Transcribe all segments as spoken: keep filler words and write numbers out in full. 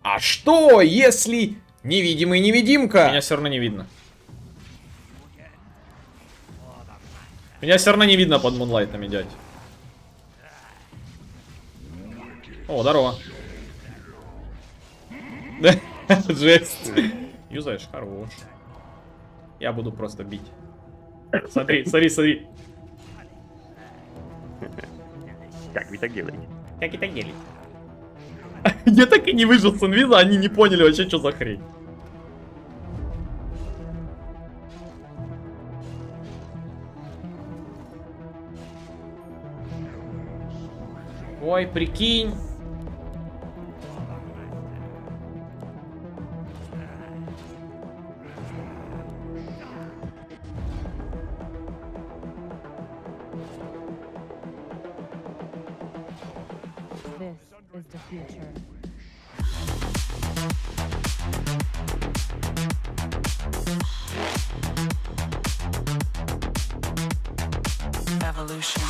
А что, если невидимый невидимка? Меня все равно не видно. Меня все равно не видно под мунлайтами, дядь. О, здорово. Жесть. Юзаешь, хорош. Я буду просто бить. Смотри, смотри, смотри. Как вы так делаете? Как это делать? Я так и не выжил с инвиза, они не поняли вообще, что за хрень. Ой, прикинь. This is the future. Evolution.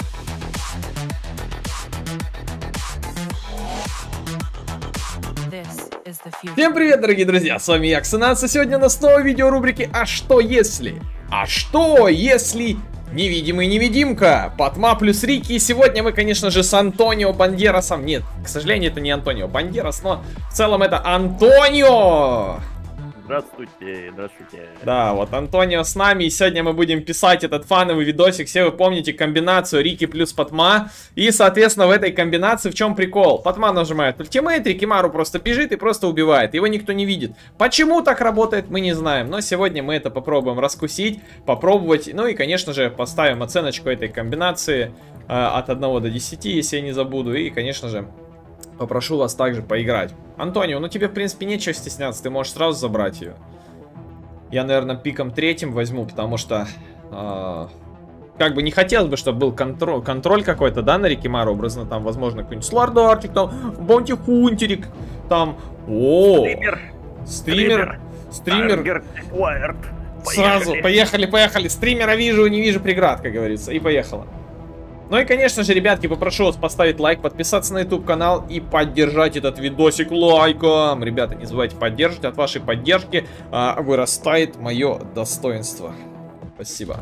This is the future. Всем привет, дорогие друзья, с вами я, Ксенанс, и сегодня у нас снова видео рубрики «А что если?». А что если невидимый невидимка? Патма плюс Рики, и сегодня мы, конечно же, с Антонио Бандерасом. Нет, к сожалению, это не Антонио Бандерас, но в целом это Антонио! Здравствуйте, здравствуйте. Да, вот Антонио с нами, и сегодня мы будем писать этот фановый видосик. Все вы помните комбинацию Рики плюс Патма. И, соответственно, в этой комбинации в чем прикол? Патма нажимает ультимейт, Рикимару просто бежит и просто убивает. Его никто не видит. Почему так работает, мы не знаем. Но сегодня мы это попробуем раскусить, попробовать. Ну и, конечно же, поставим оценочку этой комбинации э, от одного до десяти, если я не забуду. И, конечно же, попрошу вас также поиграть. Антонио, ну тебе, в принципе, нечего стесняться, ты можешь сразу забрать ее. Я, наверное, пиком третьим возьму, потому что... Э, как бы не хотелось бы, чтобы был контроль, контроль какой-то, да, на Рикимару, образно, там, возможно, какой-нибудь Слардартик, там, Баунти Хунтерик, там... О, Стример. Стример. Стример. Таргет Эквайрд. Сразу, поехали, поехали. Стримера вижу, не вижу преград, как говорится, и поехала. Ну и, конечно же, ребятки, попрошу вас поставить лайк, подписаться на YouTube канал и поддержать этот видосик лайком. Ребята, не забывайте поддерживать, от вашей поддержки а, вырастает мое достоинство. Спасибо.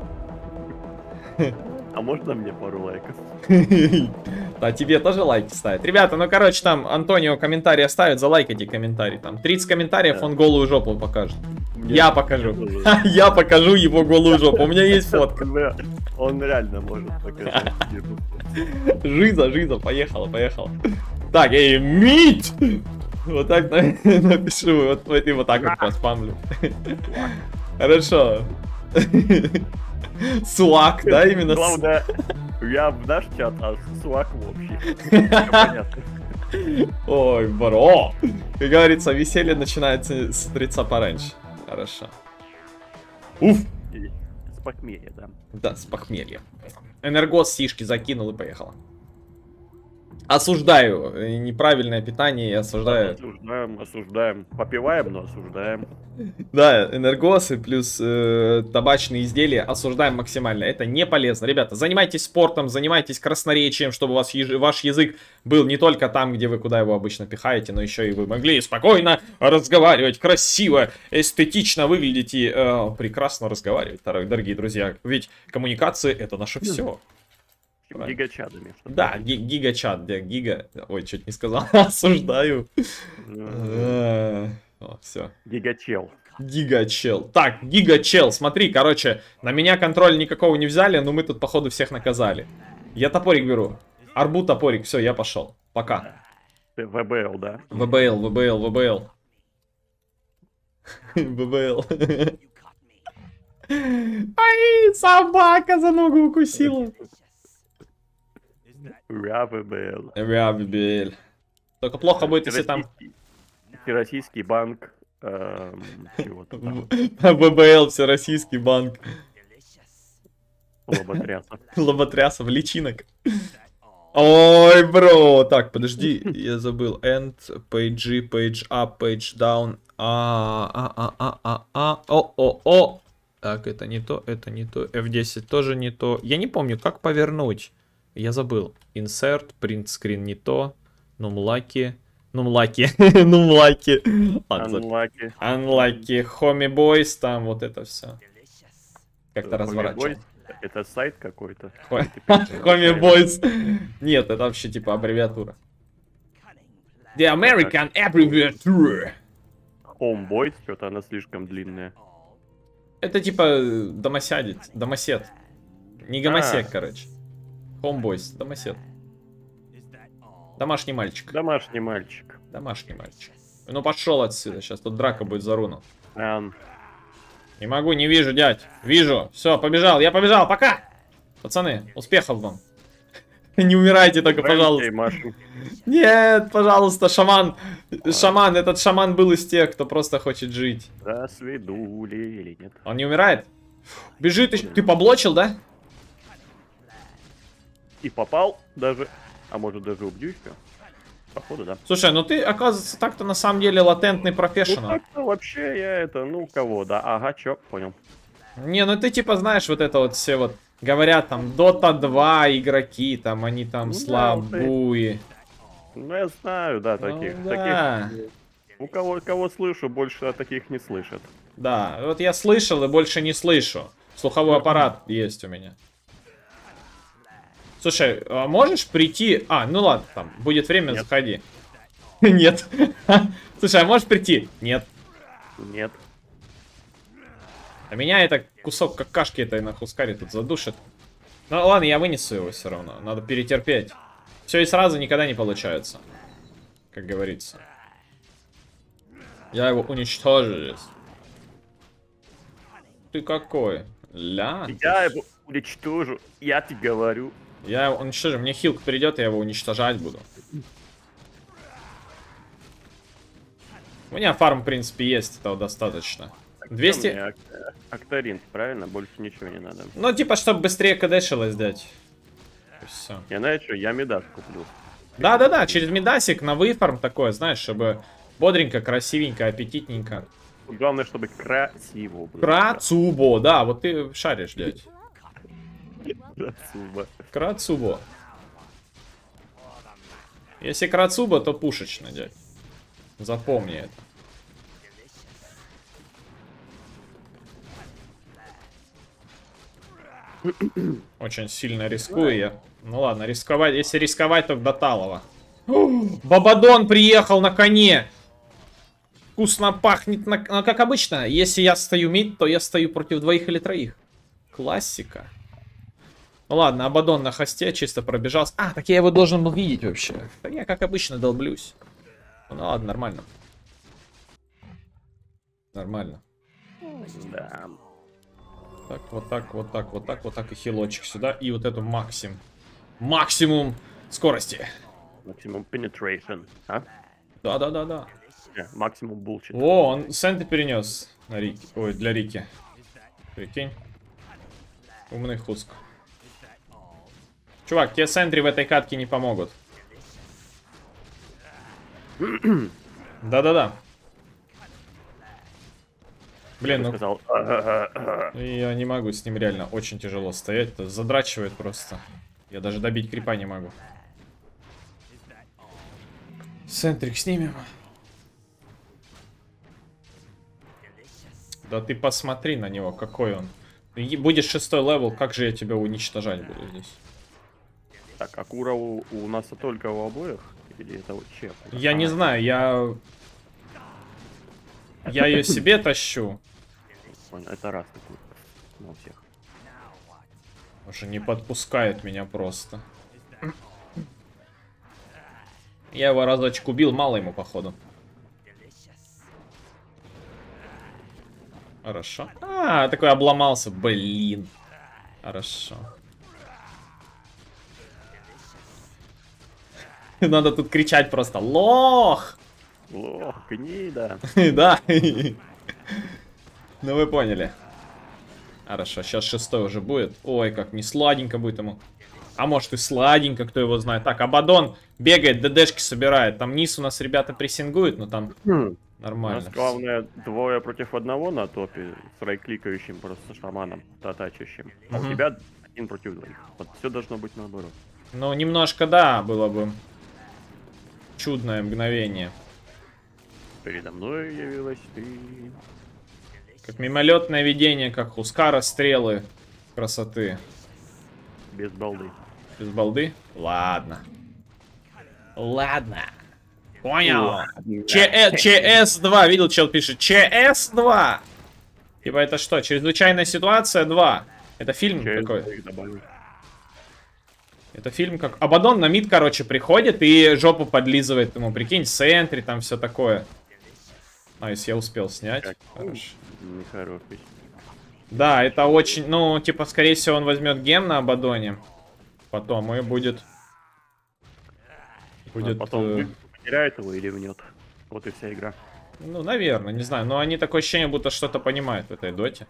А можно мне пару лайков? Да, тебе тоже лайки ставят. Ребята, ну, короче, там Антонио комментарии оставит, залайкайте комментарий. Там тридцать комментариев, он голую жопу покажет. Я покажу. Я покажу его голую жопу. У меня есть фотка. Он реально может показать. Жиза, жиза, поехала, поехала. Так, эй, мить! Вот так напишу, вот и вот так вот поспамлю. Хорошо. Суак, да, именно? Главное, я в наш чат, а Суак в общий. Понятно. Ой, бро. Как говорится, веселье начинается с утреца пораньше. Хорошо. Уф. С похмелья, да. Да, с похмелья. Энергос сишки закинул и поехала. Осуждаю неправильное питание и осуждаю... Осуждаем, осуждаем. Попиваем, но осуждаем. Да, энергосы плюс э, табачные изделия осуждаем максимально. Это не полезно. Ребята, занимайтесь спортом, занимайтесь красноречием, чтобы у вас еж... ваш язык был не только там, где вы куда его обычно пихаете, но еще и вы могли спокойно разговаривать, красиво, эстетично выглядеть и э, прекрасно разговаривать, дорогие друзья. Ведь коммуникации — это наше все. Гигачадами. Да, ги гигачат, да, гига... Ой, чуть не сказал. Осуждаю. Все. Гигачел. Гигачел. Так, гигачел, смотри, короче, на меня контроль никакого не взяли, но мы тут, походу, всех наказали. Я топорик беру. Арбу топорик, все, я пошел. Пока. ВБЛ, да? ВБЛ, ВБЛ, ВБЛ. ВБЛ. Ай, собака за ногу укусила. ВБЛ. ВБЛ. Только плохо будет, если там... Российский банк. Эм, чего-то там. ВБЛ, Всероссийский банк. Лоботрясов. Лоботрясов, личинок. Ой, бро. Так, подожди, я забыл. End, page, page up, page down. А, а, а, а, а, а, о, о, о. Так, это не то, это не то. эф десять тоже не то. Я не помню, как повернуть. Я забыл. Insert, print screen не то. Numlucky. Ну, лаки. Ну, лаки. Unlucky. Unlucky. Homie Boys, там вот это все. Как-то Homie разворачивал. Boys? Это сайт какой-то? Homie Boys. Нет, это вообще типа аббревиатура. The American Abbreviature. Homeboys, что-то она слишком длинная. Это типа домосядет, домосед. Не гомосек, короче. Homeboys, домосед. Домашний мальчик. Домашний мальчик. Домашний мальчик. Ну пошел отсюда, сейчас тут драка будет за руну. Um, Не могу, не вижу, дядь. Вижу. Все, побежал, я побежал, пока. Пацаны, успехов вам. Не умирайте только, пожалуйста. Нет, пожалуйста, шаман. Шаман, этот шаман был из тех, кто просто хочет жить. Да, свидули или нет? Он не умирает? Бежит, ты, ты поблочил, да? И попал даже. А может даже убью еще? Походу, да. Слушай, ну ты, оказывается, так-то на самом деле латентный Ну профессионал. так-то вообще я это, ну кого, да. Ага, чё, понял. Не, ну ты типа знаешь вот это вот все вот. Говорят там, Дота два игроки, там они там Ну да, слабуи. Ну я знаю, да, Ну таких. да. таких. У кого, кого слышу, больше о таких не слышат. Да, вот я слышал и больше не слышу. Слуховой аппарат есть у меня. Слушай, а можешь прийти... А, ну ладно, там, будет время, Нет. заходи. Нет. Слушай, а можешь прийти? Нет. Нет. А меня это кусок какашки этой на хускаре тут задушит. Ну ладно, я вынесу его все равно. Надо перетерпеть. Все и сразу никогда не получается. Как говорится. Я его уничтожу здесь. Ты какой? Ля? Я его уничтожу, я тебе говорю. Я его уничтожу. Мне хилк придет, я его уничтожать буду. У меня фарм, в принципе, есть, этого достаточно. двести... Ак- Акторин, правильно? Больше ничего не надо. Ну, типа, чтобы быстрее кдэшилось дать. Все. Я знаю, что я медас куплю. Да-да-да, через медасик на выфарм такое, знаешь, чтобы бодренько, красивенько, аппетитненько. Главное, чтобы красиво было. Крацубо, да, вот ты шаришь, дядь. Красиво. Крацубо. Если крацубо, то пушечно, дядь. Запомни это. Очень сильно рискую я. Ну ладно, рисковать. Если рисковать, то до Талова. Бабадон приехал на коне. Вкусно пахнет, на... ну, как обычно. Если я стою мид, то я стою против двоих или троих. Классика. Ну ладно, Абадон на хосте чисто пробежался. А, так я его должен был видеть вообще. Так я как обычно долблюсь. Ну ладно, нормально. Нормально. Да. Так, вот так, вот так, вот так, вот так и хилочек сюда. И вот эту максим. Максимум скорости. Максимум penetration. А? Да-да-да-да. Не, максимум булчит. О, он сенты перенес на Рики. Ой, для Рики. Прикинь. Умный хуск. Чувак, тебе сентри в этой катке не помогут. Да-да-да. Блин, ну... Сказал. Я не могу с ним реально очень тяжело стоять. Это задрачивает просто. Я даже добить крипа не могу. Сентрик снимем. Да ты посмотри на него, какой он. И будешь шестой левел, как же я тебя уничтожать буду здесь? Так, Акура у, у нас только у обоих? Или это вот чек? Я не знаю, я... Я ее себе тащу. Понял, это раз такой. Ну, у всех. Уже не подпускает меня просто. Я его разочек убил, мало ему походу. Хорошо. А, такой обломался, блин. Хорошо. Надо тут кричать просто: лох! Лох, гнида. Да. Ну вы поняли. Хорошо, сейчас шестой уже будет. Ой, как не сладенько будет ему. А может и сладенько, кто его знает. Так, Абадон бегает, ДДшки собирает. Там низ у нас ребята прессингуют, но там У нормально. нас главное двое против одного на топе с райкликающим просто шаманом, татачащим. А у Мгм. тебя один против двоих. Вот все должно быть наоборот. Ну, немножко, да, было бы. чудное мгновение. Передо мной явилась ты. Как мимолетное видение, как Хускара стрелы красоты. Без балды. Без балды? Ладно. Ладно. Понял. ЧС два. Видел, чел пишет. ЧС два. Типа это что? Чрезвычайная ситуация два. Это фильм какой? Это фильм как... Абадон на мид, короче, приходит и жопу подлизывает ему. Прикинь, в центре, там все такое. А, если я успел снять. Хорошо. Нехороший. Да, это очень... Ну, типа, скорее всего, он возьмет гем на Абадоне. Потом и будет... Будет... А потом э... потеряет его или внет. Вот и вся игра. Ну, наверное, не знаю. Но они такое ощущение, будто что-то понимают в этой доте.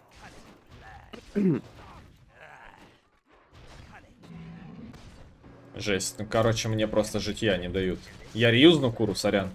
Жесть. Ну, короче, мне просто житья не дают. Я реюзну куру, сорян.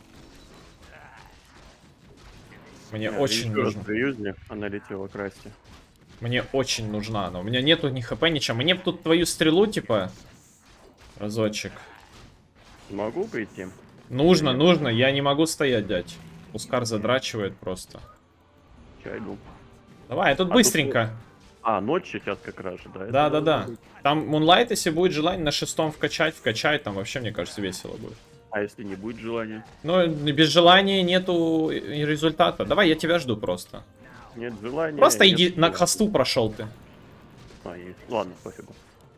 Мне Я очень нужно. Реюзли, она летела к Расте. Мне очень нужна, но у меня нету ни хп, ничего. Мне бы тут твою стрелу, типа, разочек. Могу прийти? Нужно, Нет. нужно. Я не могу стоять, дядь. Хускар задрачивает просто. Чайду. Давай, я тут а быстренько. Тут... А, ночь сейчас как раз же, да? Да, да, да. Там Moonlight, если будет желание на шестом вкачать, вкачать, там вообще, мне кажется, весело будет. А если не будет желания? Ну, без желания нету результата. Давай, я тебя жду просто. Нет желания. Просто нет иди желания. на хосту прошел ты. А, есть. Ладно, пофигу.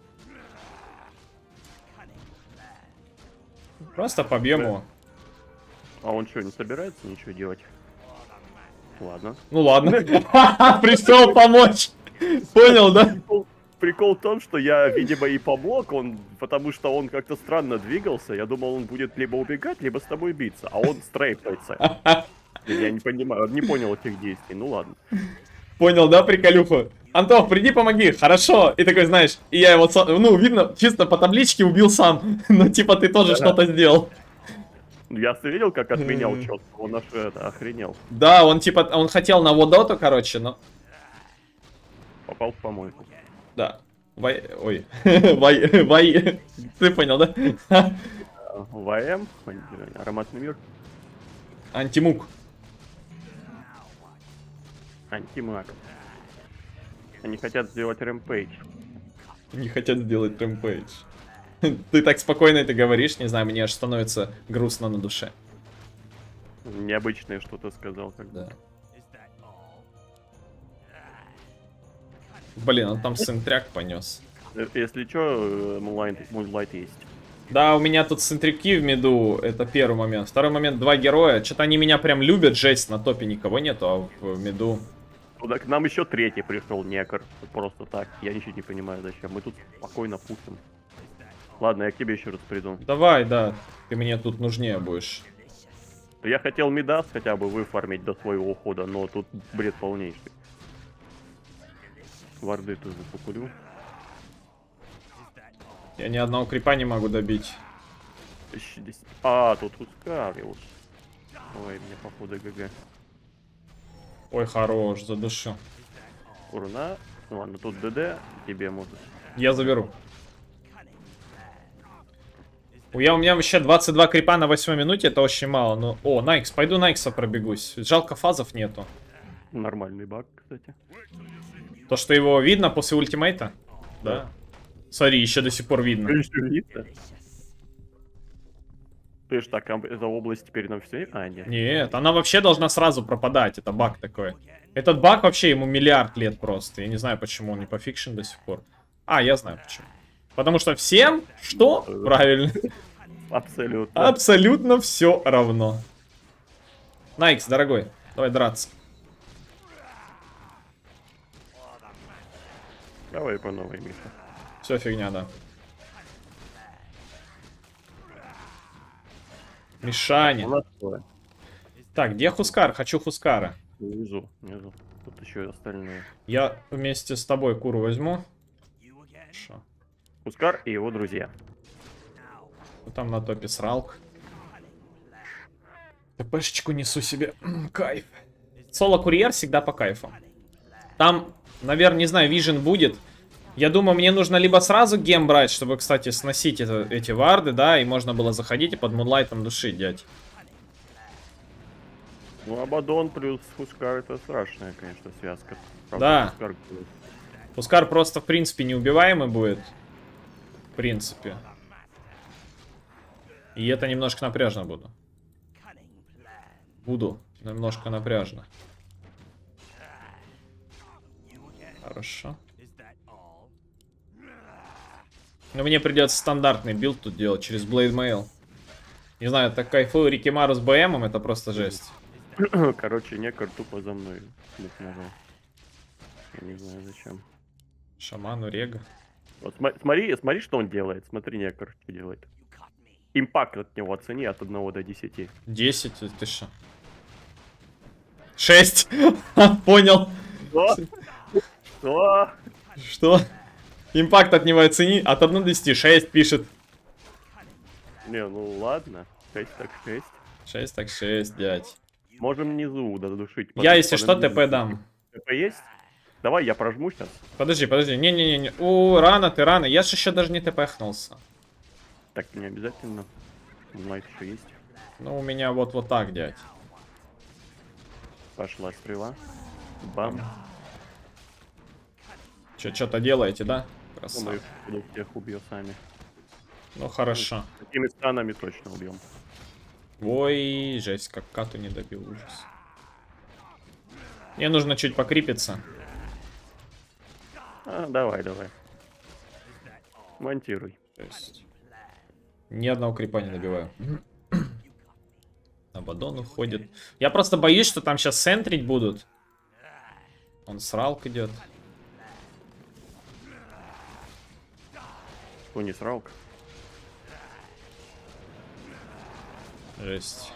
Просто побьем да. его. А он что, не собирается ничего делать? Ладно. Ну ладно. Пришел помочь. Понял, да? Прикол, прикол в том, что я, видимо, и помог, он, потому что он как-то странно двигался. Я думал, он будет либо убегать, либо с тобой биться. А он стрейфается. Я не понимаю, не понял этих действий. Ну ладно. Понял, да, приколюху? Антох, приди, помоги. Хорошо. И такой, знаешь, и я его, ну, видно, чисто по табличке убил сам. Но типа ты тоже что-то сделал. Я видел, как отменял четко. Он аж это, охренел. Да, он типа, он хотел на водоту, короче, но... Попал в помойку. Да. Вай... Ой. Вай... Вай... Ты понял, да? ВМ, ароматный мир. Антимук. Антимаг. Они хотят сделать рэмпейдж. Не хотят сделать рэмпейдж. Ты так спокойно это говоришь, не знаю, мне аж становится грустно на душе. Необычное что-то сказал тогда. Да. Блин, он там сентряк понес. Если что, Moonlight есть. Да, у меня тут сентряки в миду, это первый момент. Второй момент, два героя. Что-то они меня прям любят, жесть, на топе никого нету, а в миду... Туда к нам еще третий пришел, некор. Просто так, я ничего не понимаю зачем. Мы тут спокойно пушим. Ладно, я к тебе еще раз приду. Давай, да, ты мне тут нужнее будешь. Я хотел Мидас хотя бы выфармить до своего ухода, но тут бред полнейший. Варды тоже покурю. Я ни одного крипа не могу добить. А, тут ускорил. Ой, мне походу ГГ. Ой, хорош, задушил. Урна. Ну ладно, тут ДД тебе может. Я заберу. Я, у меня вообще двадцать два крипа на восьмой минуте, это очень мало. Но... О, Найкс, пойду Найкса пробегусь. Жалко, фазов нету. Нормальный баг, кстати. То, что его видно после ультимейта? Да. да. Смотри, еще до сих пор видно. Ты ж так, за область теперь нам все? А, нет. Нет, она вообще должна сразу пропадать, это баг такой. Этот баг вообще ему миллиард лет просто. Я не знаю, почему он не пофикшен до сих пор. А, я знаю почему. Потому что всем, что? Правильно. Абсолютно. Абсолютно все равно. Найкс, дорогой, давай драться. Давай по новой, Миша. Все фигня, да. Мишаня. Так, где Хускар? Хочу Хускара. Внизу, внизу. Тут еще остальные. Я вместе с тобой куру возьму. Хорошо. Хускар и его друзья. Там на топе сралк. ТПшечку несу себе. Кайф. Соло-курьер всегда по кайфу. Там, наверное, не знаю, вижен будет. Я думаю, мне нужно либо сразу гем брать, чтобы, кстати, сносить это, эти варды, да, и можно было заходить и под мунлайтом душить, дядь. Ну, Абадон плюс Хускар это страшная, конечно, связка. Правда, Да. Хускар будет. Хускар просто, в принципе, неубиваемый будет. В принципе. И это немножко напряжно буду. Буду немножко напряжно. Хорошо. Но мне придется стандартный билд тут делать через Blade Mail. Не знаю, так кайфую Рикимару с БМом, это просто жесть. Короче, некор тупо за мной. Я не знаю зачем. Шаману Рега. Вот см смотри, смотри, что он делает. Смотри, некор что делает. Импакт от него оцени от одного до десяти. десять, ты что? шесть. Понял. Что? Что? Что? Импакт от него оцени. От одного до десяти. шесть пишет. Не, ну ладно. шесть так шесть. шесть так шесть, дядь. Можем внизу додушить. Я, если что, ТП дам. ТП есть? Давай, я прожму сейчас. Подожди, подожди. Не-не-не. О, рано ты, рано. Я же еще даже не ТПхнулся. Так, не обязательно. Лайк еще есть. Ну, у меня вот вот так, дядь. Пошла стрела. Бам. Че, что-то делаете, да? Ну, Красава. мы их всех убьем сами. Ну, хорошо. Такими станами точно убьем. Ой, жесть, как кату не добил, ужас. Мне нужно чуть покрипиться. А, давай, давай. Монтируй. Жесть. Ни одного крипа не добиваю. Абадон уходит. Я просто боюсь, что там сейчас центрить будут. Он сралк идет. Кто не сралка? Жесть.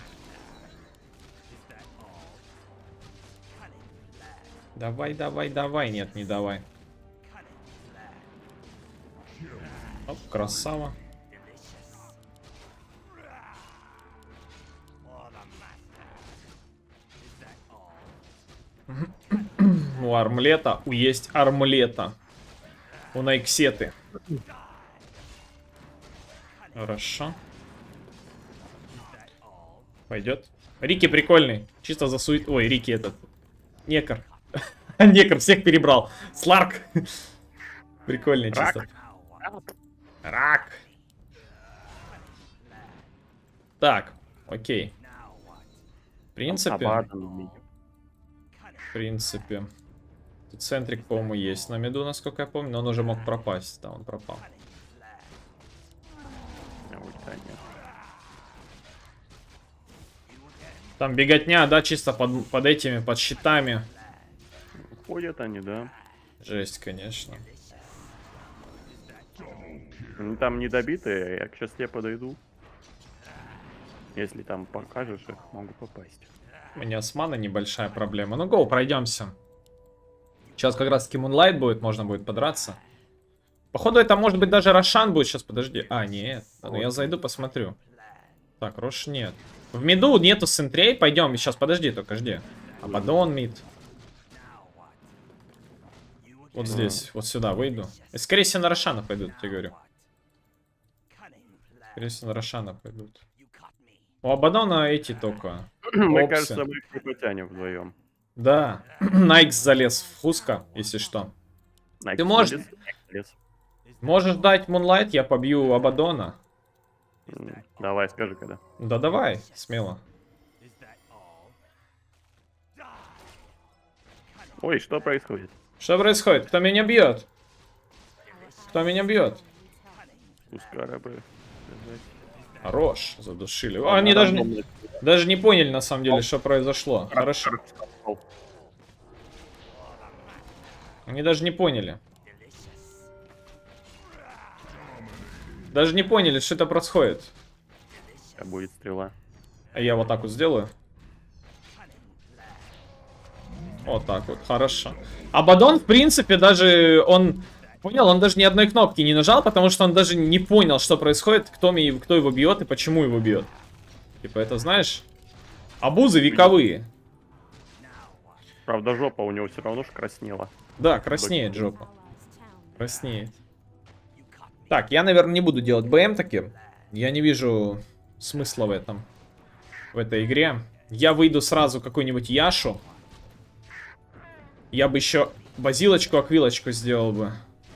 Давай, давай, давай. Нет, не давай. Оп, красава. У армлета, у есть армлета. У Найксеты. Хорошо. Пойдет. Рики прикольный. Чисто за сует... Ой, Рики этот. Некор. Некор всех перебрал. Сларк. Прикольный чисто. Рак. Так, окей. В принципе... В принципе. Тут центрик, по-моему, есть на миду, насколько я помню, но он уже мог пропасть. Да, он пропал. Там беготня, да, чисто под, под этими, под щитами. Ходят они, да. Жесть, конечно. Там недобитые, я сейчас тебе подойду. Если там покажешь их, могу попасть. У меня с маной небольшая проблема. Ну, гоу, пройдемся. Сейчас как раз таки Мунлайт будет, можно будет подраться. Походу, это может быть даже Рошан будет. Сейчас, подожди. А, нет. Ну, я зайду, посмотрю. Так, Рош нет. В миду нету сентрей. Пойдем, сейчас, подожди, только жди. Абадон мид. Вот здесь, вот сюда выйду. И, скорее всего, на Рошана пойдут, я говорю. Скорее всего, на Рошана пойдут. У Абадона эти только. Мне Опсы. кажется, мы их не потянем вдвоем. Да. Найкс залез в Хуска, если что. Найк Ты можешь... залез, залез. Можешь дать Мунлайт, я побью Абадона. М, Давай, скажи когда. Да давай, смело. Ой, что происходит? Что происходит? Кто меня бьет? Кто меня бьет? Пускара бы. Хорош, задушили. О, они даже не, даже не поняли, на самом деле, что произошло. Хорошо. Они даже не поняли. Даже не поняли, что это происходит. Сейчас будет стрела. А я вот так вот сделаю. Вот так вот, хорошо. Абадон, в принципе, даже он... Понял, он даже ни одной кнопки не нажал, потому что он даже не понял, что происходит, кто, ми, кто его бьет и почему его бьет. Типа, это, знаешь, абузы вековые. Правда, жопа у него все равно ж краснела. Да, краснеет жопа. Краснеет. Так, я, наверное, не буду делать БМ таким. Я не вижу смысла в этом. В этой игре. Я выйду сразу какую-нибудь Яшу. Я бы еще базилочку, аквилочку сделал бы.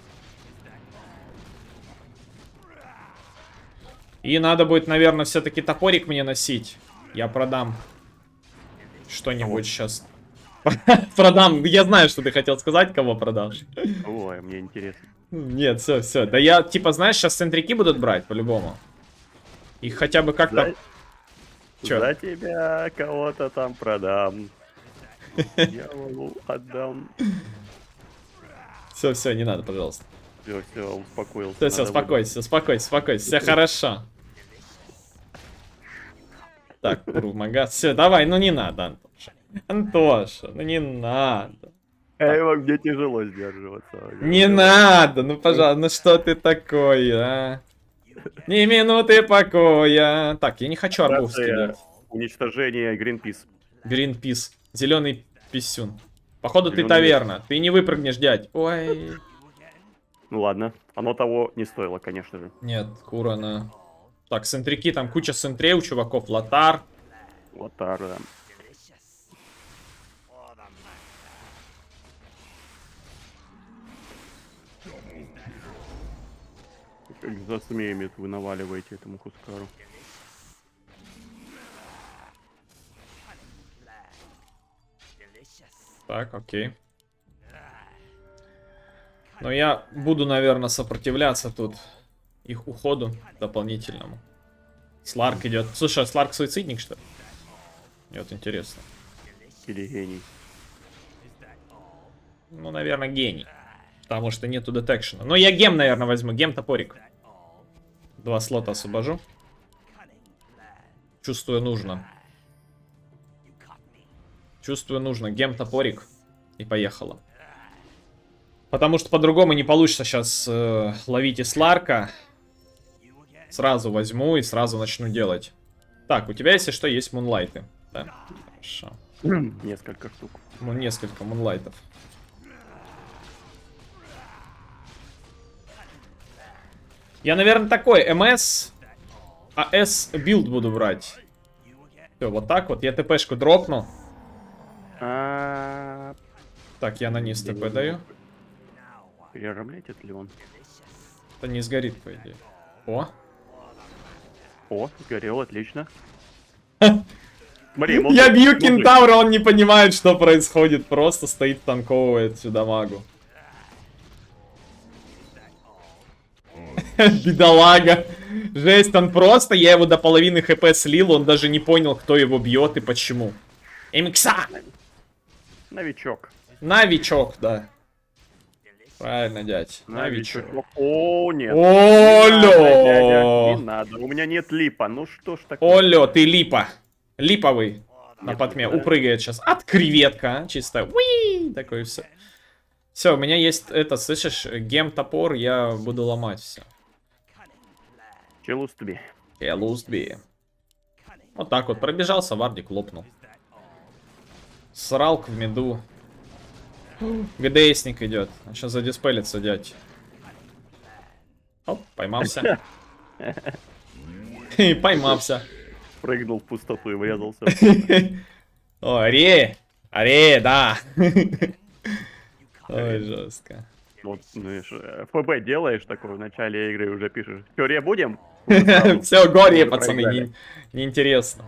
И надо будет, наверное, все-таки топорик мне носить. Я продам что-нибудь сейчас. Продам. Я знаю, что ты хотел сказать, кого продашь. Ой, мне интересно. Нет, все, все. Да я, типа, знаешь, сейчас центрики будут брать, по-любому. Их хотя бы как-то... За... За тебя кого-то там продам. Дьяволу отдам. Все, все, не надо, пожалуйста. Все, все, успокоился. Все, все, успокойся, успокойся, успокойся. Все хорошо. Так, Урмагат. Все, давай, ну не надо, Антоша. Антоша, ну не надо. Эй, мне тяжело сдерживаться. Не надо, ну пожалуйста, ну что ты такой, а? Ни минуты покоя. Так, я не хочу арбуз скидать. Уничтожение Greenpeace. Greenpeace. Зеленый писюн. Походу Зеленый... ты таверна. Ты не выпрыгнешь, дядь. Ой. Ну ладно, оно того не стоило, конечно же. Нет, Курана. Так, центрики, там куча центрей у чуваков. Лотар. Лотар, да. Как за змеями вы наваливаете этому Хускару. Так, окей. Но я буду, наверное, сопротивляться тут их уходу дополнительному. Сларк идет. Слушай, а Сларк суицидник, что ли? Мне вот интересно. Или гений. Ну, наверное, гений. Потому что нету детекшена. Но я гем, наверное, возьму. Гем-топорик. Два слота освобожу. Чувствую, нужно. Чувствую, нужно. Гем-топорик. И поехала. Потому что по-другому не получится сейчас э, ловить и Сларка. Сразу возьму и сразу начну делать. Так, у тебя, если что, есть мунлайты. Да? Хорошо. Несколько штук. Ну, несколько мунлайтов. Я, наверное, такой МС, АС билд буду брать. Все, вот так вот. Я ТПшку дропну. А... Так, я на низ ТП даю. Переработает ли он? Это не сгорит, по идее. О. О, сгорел, отлично. Смотри, я бью кентавра, он не понимает, что происходит. Просто стоит, танковывает сюда магу. Бедолага. Жесть, он просто, я его до половины хп слил, он даже не понял, кто его бьет и почему. Эмикса! Новичок. Новичок, да. Правильно, дядь. Новичок. О, нет. Олё! Не надо, у меня нет липа. Ну что ж такое? Олё, ты липа. Липовый. На потме. Упрыгает сейчас. От креветка, а? Чисто. Уи! Такое все. Все, у меня есть это, слышишь, гем-топор, я буду ломать все. Челустби. Челустби. Вот так вот. Пробежался, вардик лопнул. Сралк в меду. ГДСник идет. Он сейчас задиспелится, дядь. Оп, поймался. Поймался. Прыгнул в пустоту и врезался. О, аре! Аре, да. Ой, жестко. Вот, знаешь, ФБ делаешь такое в начале игры, уже пишешь. Фёре будем? Все, горе, пацаны, неинтересно.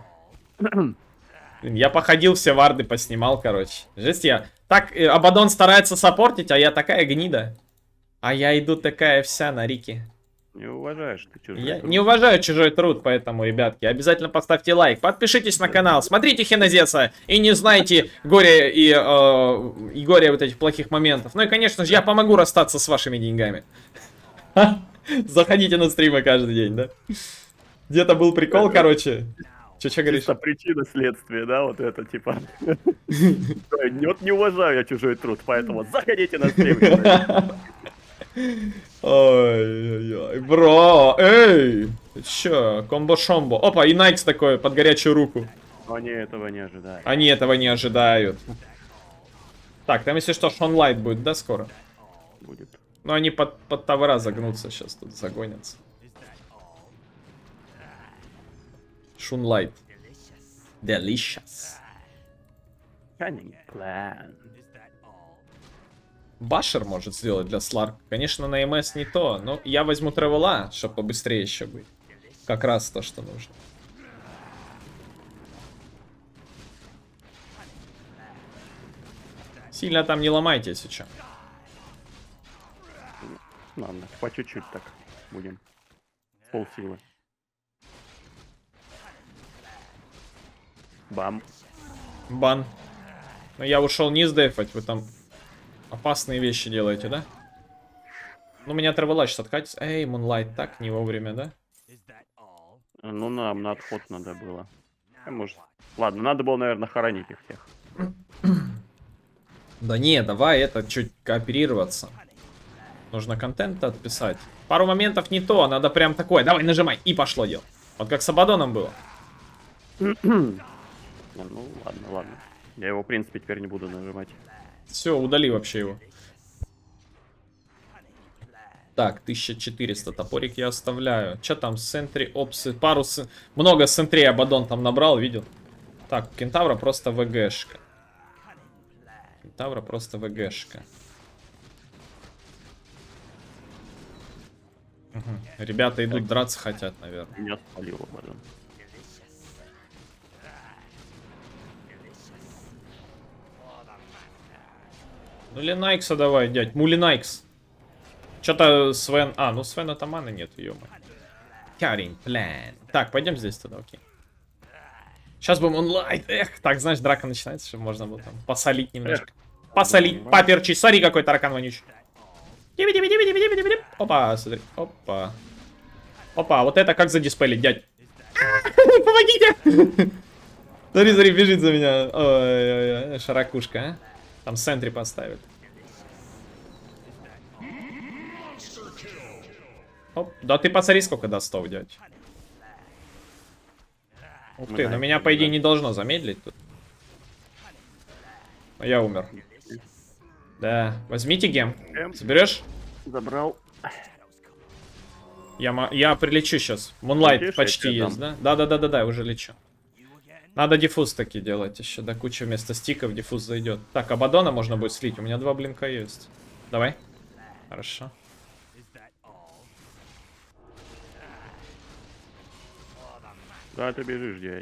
Я походил, все варды поснимал, короче. Жесть я. Так, Абадон старается саппортить, а я такая гнида. А я иду такая вся на Рике. Не уважаешь ты чужой Я труд. не уважаю чужой труд, поэтому, ребятки, обязательно поставьте лайк, подпишитесь на канал, смотрите Хинозеса и не знайте горе и, э, и горе вот этих плохих моментов. Ну и, конечно же, я помогу расстаться с вашими деньгами. Заходите на стримы каждый день, да? Где-то был прикол, короче. Че, че говоришь? Чисто причина следствия, да, вот это, типа. Вот не уважаю я чужой труд, поэтому заходите на стрим. Ой-ой-ой, бро, эй! Ты чё, комбо-шомбо. Опа, и Найкс такой, под горячую руку. Они этого не ожидают. Они этого не ожидают. Так, там если что, Шон Лайт будет, да, скоро? Будет. Ну, они под, под тавра загнутся сейчас, тут загонятся. Шунлайт. Delicious. Cunning plan. Башер может сделать для Сларк. Конечно, на МС не то, но я возьму Тревела, чтобы побыстрее еще быть. Как раз то, что нужно. Сильно там не ломайте сейчас. Ладно, по чуть-чуть так будем. Полсилы. Бам. Бан. Но я ушел не сдефать, вы там опасные вещи делаете, да? Ну, меня Тревела сейчас откатится. Эй, Мунлайт, так не вовремя, да? Ну, нам на отход надо было. А может... Ладно, надо было, наверное, хоронить их всех. Да не, давай это чуть кооперироваться. Нужно контент отписать. Пару моментов не то, надо прям такое. Давай, нажимай, и пошло дело. Вот как с Абадоном было. Ну, ладно, ладно. Я его, в принципе, теперь не буду нажимать. Все, удали вообще его. Так, тысяча четыреста топорик я оставляю. Че там, сентри, опсы, пару... С... Много сентрей Абадон там набрал, видел? Так, Кентавра просто ВГшка. Кентавра просто ВГшка. Угу. Ребята идут так. Драться хотят, наверное. Меня спалил Абадон. Ну, Ленайкса давай, дядь. Мулинайкс. Что-то Свен... А, ну Свена Тамана нет, ё-моё. Карин, план. Так, пойдем здесь тогда, окей. Сейчас будем онлайн. Эх, так, знаешь, драка начинается, чтобы можно было там посолить немножко. Посолить, паперчить. Смотри, какой таракан вонючий. Опа, смотри. Опа. Опа, вот это как задиспелить, дядь. Помогите! Смотри, смотри, бежит за меня. Ой-ой-ой, шаракушка, а. Там сентри поставят. Оп. Да ты посмотри, сколько достов, дядь. Ух ты, но меня, по идее, не должно замедлить тут. Я умер. Да, возьмите гем. Заберешь? Забрал. Я, я прилечу сейчас. Мунлайт почти есть, да? Да-да-да-да-да, уже лечу. Надо диффуз таки делать еще. До кучи вместо стиков диффуз зайдет. Так, Абадона можно будет слить. У меня два блинка есть. Давай. Хорошо. Да, ты бежишь, дядь.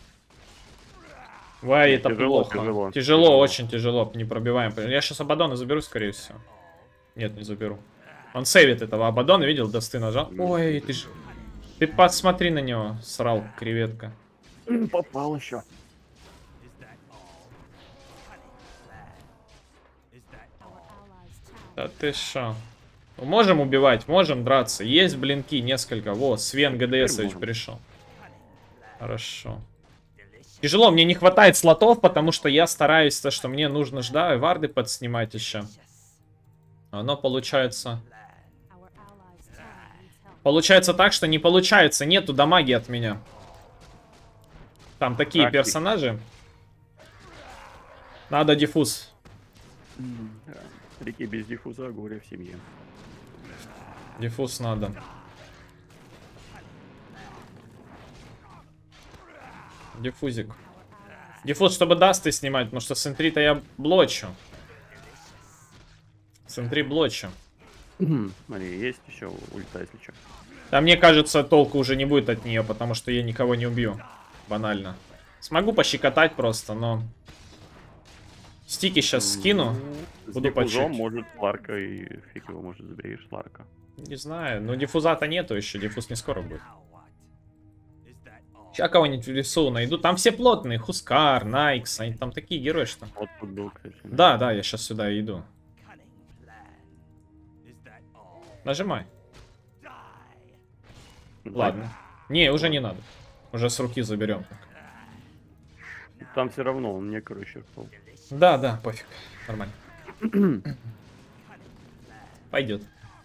Вай, это тяжело, плохо. Тяжело, тяжело, тяжело, очень тяжело. Не пробиваем. Я сейчас Абадона заберу, скорее всего. Нет, не заберу. Он сейвит этого Абадона, видел? Досты нажал. Ой, ты ж... Ты посмотри на него, срал, креветка. Попал еще. Да ты шо? Можем убивать, можем драться. Есть блинки несколько. Во, Свен ГДСович пришел. Хорошо. Тяжело, мне не хватает слотов, потому что я стараюсь, то, что мне нужно ждать, варды подснимать еще. Оно получается... Получается так, что не получается. Нету дамаги от меня. Там такие Практик. персонажи. Надо диффуз. Реки без диффуза, горе в семье. Диффуз надо. Диффузик. Диффуз, чтобы дасты снимать, потому что сентри-то я блочу. Сентри блочу. Смотри, есть еще ульта, если что. Да мне кажется, толку уже не будет от нее, потому что я никого не убью. Банально. Смогу пощекотать просто, но... Стики сейчас скину. С Буду почекать. может Ларка и фиг его, может, заберешь Ларка. Не знаю, но диффуза-то нету еще, диффуз не скоро будет. Сейчас кого-нибудь в лесу найду. Там все плотные, Хускар, Найкс, они там такие герои, что... Вот тут был, кстати. Да, да, я сейчас сюда иду. Нажимай. Ладно. Не, уже не надо. Уже с руки заберем. Там все равно он мне, короче, пол. Да, да, пофиг. Нормально. Пойдет.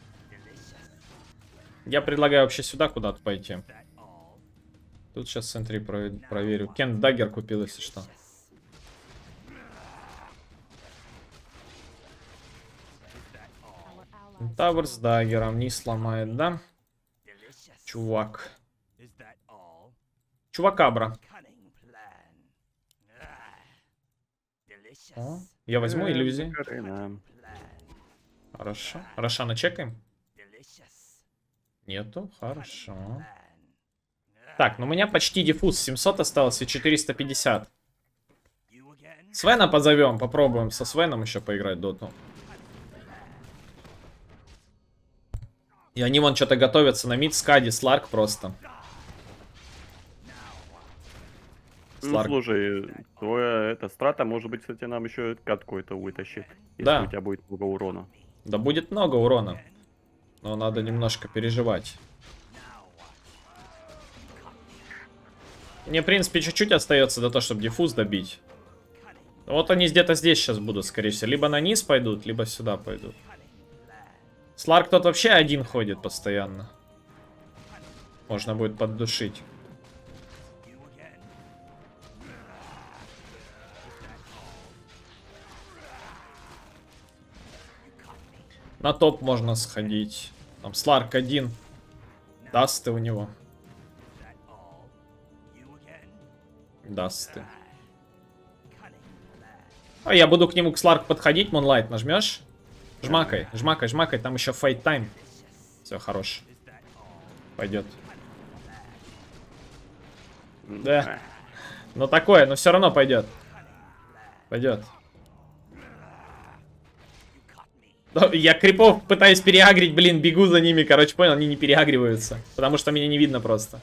Я предлагаю вообще сюда куда-то пойти. Тут сейчас сентри проверю. Кен Даггер купил, если что. Тавр с даггером не сломает, да? Чувак. Чувакабра. О, я возьму иллюзии. Хорошо. Рошана чекаем? Нету. Хорошо. Так, ну у меня почти диффуз. семьсот осталось и четыреста пятьдесят. Свена позовем. Попробуем со Свеном еще поиграть доту. И они вон что-то готовятся на мид. Скади, Сларк просто. Ну, слушай, твоя эта страта, может быть, кстати, нам еще катку это вытащит. Если Да. у тебя будет много урона. Да будет много урона. Но надо немножко переживать. Мне, в принципе, чуть-чуть остается до того, чтобы диффуз добить. Вот они где-то здесь сейчас будут, скорее всего. Либо на низ пойдут, либо сюда пойдут. Сларк тут вообще один ходит постоянно. Можно будет поддушить. На топ можно сходить. Там Сларк один. Дасты у него. Дасты. А я буду к нему, к Сларк, подходить. Монлайт нажмешь? Жмакай, жмакай, жмакай. Там еще файт тайм. Все, хорош. Пойдет. Да. Но такое, но все равно пойдет. Пойдет. Я крипов пытаюсь переагрить, блин, бегу за ними, короче, понял, они не переагриваются. Потому что меня не видно просто.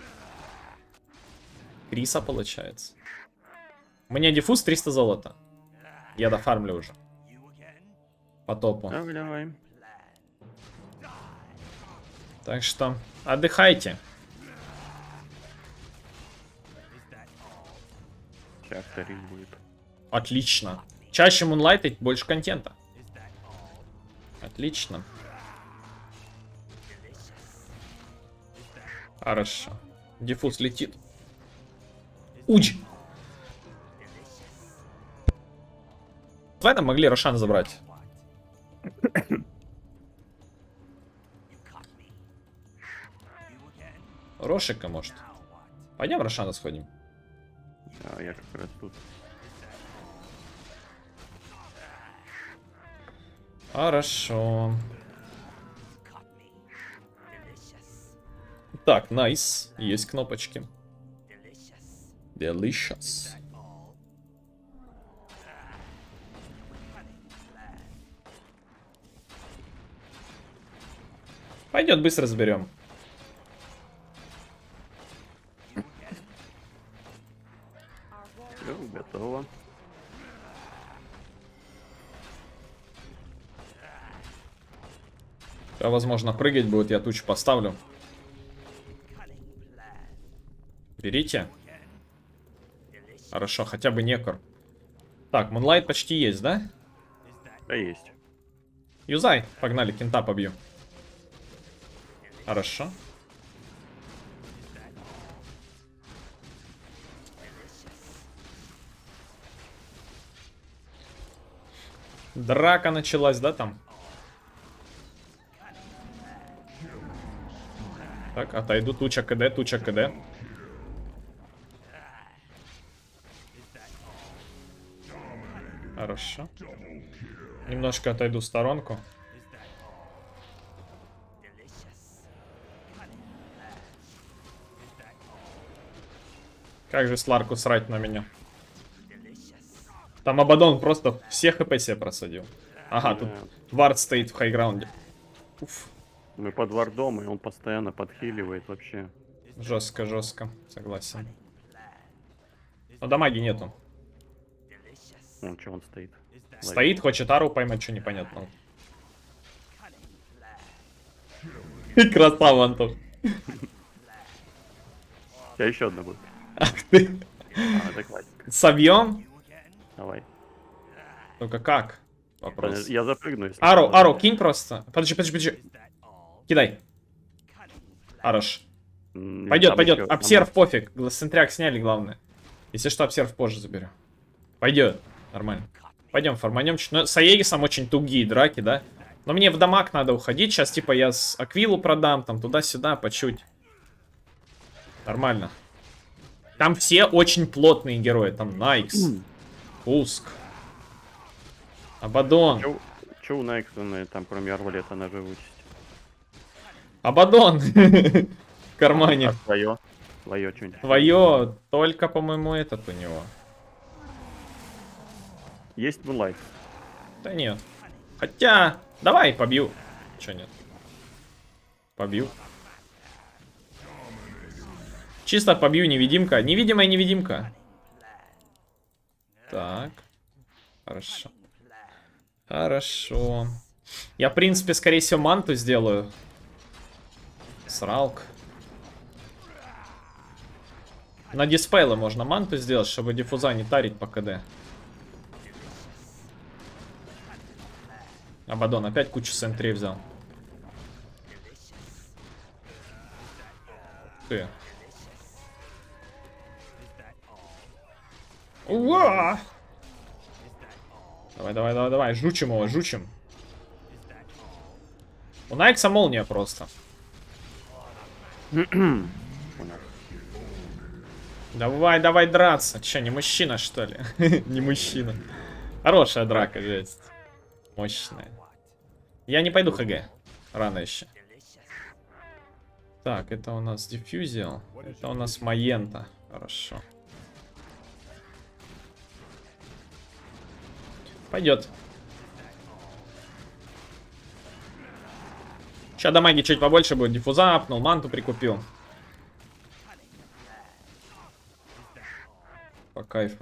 Криса получается. У меня диффуз триста золота. Я дофармлю уже. По топу. Давай, давай. Так что отдыхайте. Сейчас вторик будет. Отлично. Чаще мунлайтить, больше контента. Отлично. Хорошо. Диффуз летит. Уч! В этом могли Рошан забрать. Рошика, может. Пойдем Рошана сходим. Да, я как раз тут. Хорошо. Так, найс. Nice. Есть кнопочки. Delicious. Пойдет, быстро заберем. Все, готово. Да, возможно, прыгать будет, я тучу поставлю. Берите. Хорошо, хотя бы некор. Так, Мунлайт почти есть, да? Да, есть. Юзай, погнали, кента побью. Хорошо. Драка началась, да, там? Так, отойду. Туча КД, туча КД. Хорошо. Немножко отойду в сторонку. Как же Сларку срать на меня? Там Абадон просто все хп себе просадил. Ага, тут вард стоит в хайграунде. Уф. Мы под вардом, и он постоянно подхиливает вообще. Жестко, жестко. Согласен. Но дамаги нету. Вон, что он стоит. Стоит, хочет ару поймать, что непонятно. Красава, Антон. У тебя еще одна будет. Ах ты. А, это классика. Собьем? Давай. Только как? Вопрос. Я запрыгну, если... Ару, Ару, кинь просто. Подожди, подожди, подожди. Кидай. Араш. М, Пойдет, там пойдет. еще Обсерв пофиг. Гласцентряк сняли, главное. Если что, обсерв позже заберем. Пойдет. Нормально. Пойдем, фарманем чуть. Но с Аегисом очень тугие драки, да? Но мне в дамаг надо уходить. Сейчас, типа, я с Аквилу продам, там, туда-сюда, по чуть. Нормально. Там все очень плотные герои. Там Найкс, Пуск, Абадон. Че, че у Найксона там, кроме арбалета, на живучесть? Абадон в кармане. А твое? Твое что-нибудь? Твое, только, по-моему, этот у него. Есть Moonlight. Да нет. Хотя, давай, побью. Че нет? Побью. Чисто побью невидимка. Невидимая невидимка. Так. Хорошо. Хорошо. Я, в принципе, скорее всего, манту сделаю. Сралк. На диспейлы можно манту сделать, чтобы диффуза не тарить по КД. Абадон опять кучу сентрей взял. Ты. Уа! Давай, давай, давай, давай. Жучим его, жучим. У Найкса молния просто. Давай, давай драться. Че, не мужчина, что ли? Не мужчина. Хорошая драка, жесть. Мощная. Я не пойду ХГ. Рано еще. Так, это у нас диффьюзиал. Это у нас Маента. Хорошо. Пойдет. Сейчас дамаги чуть побольше будет. Диффуза апнул, манту прикупил. По кайфу.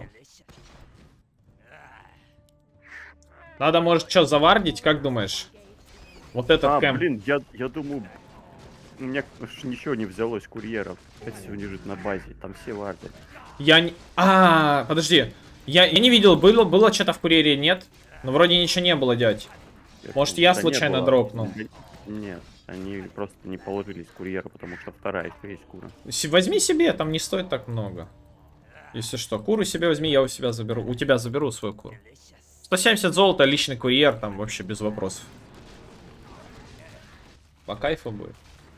Надо, может, что, завардить? Как думаешь? Вот этот а, кэмп. блин, я, я думаю, у меня ничего не взялось курьеров. Опять все лежит на базе, там все варды. Я не... А, подожди. Я, я не видел, было, было что-то в курьере, нет? Но вроде ничего не было, дядь. Может, я Да случайно не было. дропнул. Нет, они просто не положились курьера, потому что вторая есть кура. С- Возьми себе, там не стоит так много. Если что, куру себе возьми, я у себя заберу. У тебя заберу свою куру. сто семьдесят золота, личный курьер, там вообще без вопросов. По кайфу будет.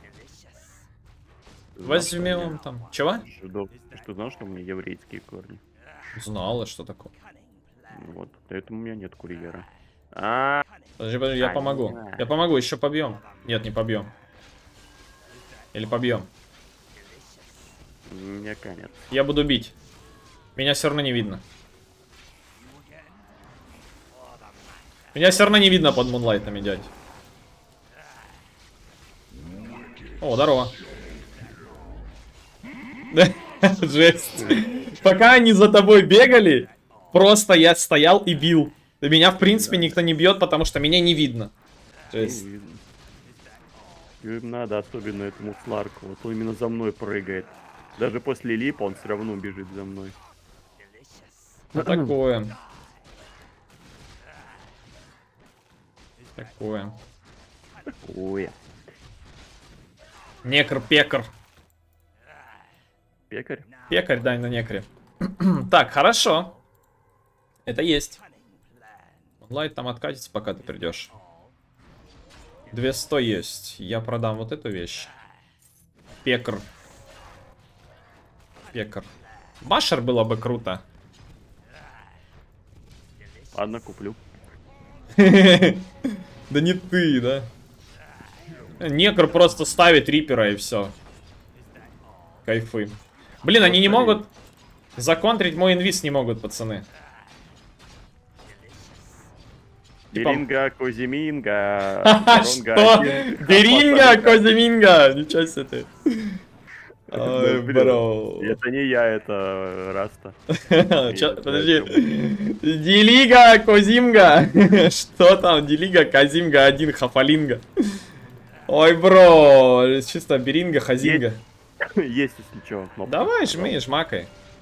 Возьмем там. Чего? Что, что знал, что у меня еврейские корни? Знала, что такое. Вот, поэтому у меня нет курьера. А, Подожди, подожди, я А, помогу. не знаю. Я помогу, еще побьем. Нет, не побьем. Или побьем. мне конец. Я буду бить. Меня все равно не видно. Меня все равно не видно под мунлайтами, дядь. О, здорово. Жесть. Пока они за тобой бегали, просто я стоял и бил. Меня, в принципе, никто не бьет, потому что меня не видно. Жесть. Не видно. Им надо, особенно этому Сларку. Вот он именно за мной прыгает. Даже после липа он все равно бежит за мной. Ну, такое. Такое. Ой. Некр-пекар. Пекарь? Пекарь, дай на некре. Так, хорошо. Это есть. Лайт там откатится, пока ты придешь. двести есть. Я продам вот эту вещь. Пекар. Пекар. Башер было бы круто. Ладно, куплю. Да не ты, да? Некр просто ставит рипера и все. Кайфы. Блин, они не могут законтрить мой инвиз, не могут, пацаны. Беринга, Козиминга. Что? Беринга, Козиминга. Ничего себе ты. Ой, Блин, бро. Это не я, это Раста. Чё, подожди. Дилига, Козимга. Что там? Дилига, Козимга, один, Хафалинга. Ой, бро. Чисто Беринга, Хазинга. Есть, если что, кнопка. Давай, жми, жмакай.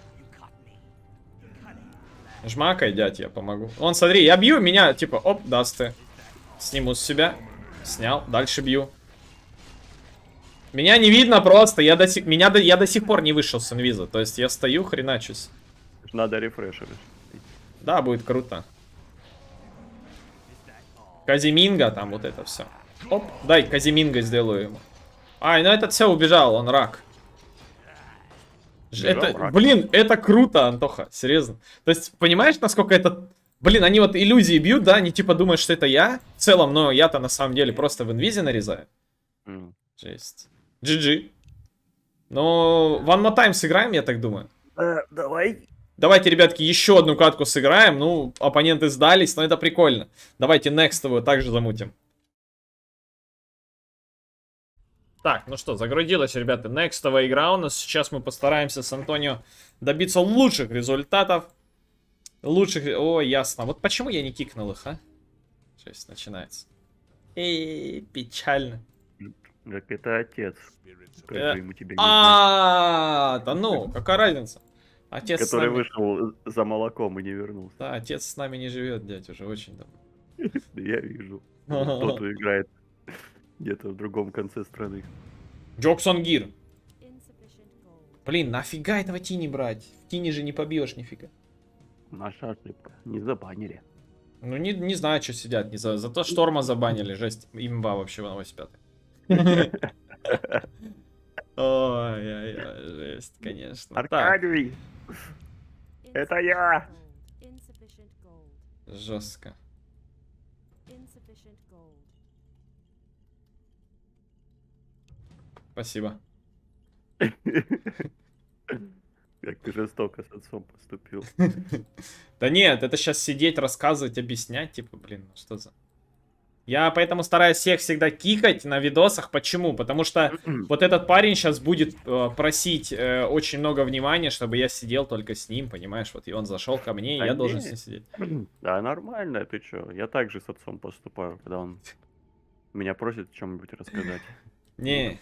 Жмакай, дядь, я помогу. Вон, смотри, я бью, меня, типа, оп, даст ты. Сниму с себя. Снял, дальше бью. Меня не видно просто, я до сих, меня до, я до сих пор не вышел с инвиза. То есть я стою, хреначусь. Надо рефрешеры. Да, будет круто. Казиминга, там вот это все. Оп, дай Казиминга сделаю ему. Ай, ну этот все убежал, он рак. Бежал, это, рак. блин, это круто, Антоха, серьезно. То есть, понимаешь, насколько это... Блин, они вот иллюзии бьют, да, они типа думают, что это я. В целом, но я-то на самом деле просто в инвизе нарезаю. М. Жесть. джи джи. Ну, one more time сыграем, я так думаю. Э, давай. Давайте, ребятки, еще одну катку сыграем. Ну, оппоненты сдались, но это прикольно. Давайте некстовую также замутим. Так, ну что, загрузилась, ребята, некстовая игра у нас. Сейчас мы постараемся с Антонио добиться лучших результатов. Лучших... О, ясно. Вот почему я не кикнул их, а? Жесть, начинается. Эй, печально. Так это отец. Как Э, же ему тебя не знать? А, да ну, какая разница? Отец с Который нами... вышел за молоком и не вернулся. Да, отец с нами не живет, дядь, уже очень давно. Да я вижу. Кто-то играет где-то в другом конце страны. Джоксон Гир. Блин, нафига этого Тини брать? В Тини же не побьешь нифига. Наша ошибка. Не забанили. Ну, не, не знаю, что сидят. Не за, зато Шторма забанили. Жесть, имба вообще в восемьдесят пятый. Ой-ой-ой, жесть, конечно. Так, Аркадий! Это я! жестко. Спасибо. Как ты жестоко с отцом поступил. Да нет, это сейчас сидеть, рассказывать, объяснять, типа, блин, ну что за... Я поэтому стараюсь всех всегда кикать на видосах. Почему? Потому что вот этот парень сейчас будет э, просить э, очень много внимания, чтобы я сидел только с ним, понимаешь? Вот и он зашел ко мне, и Да я не. должен с ним сидеть. Да, нормально, ты чё? Я также с отцом поступаю, когда он меня просит о чем-нибудь рассказать. Не.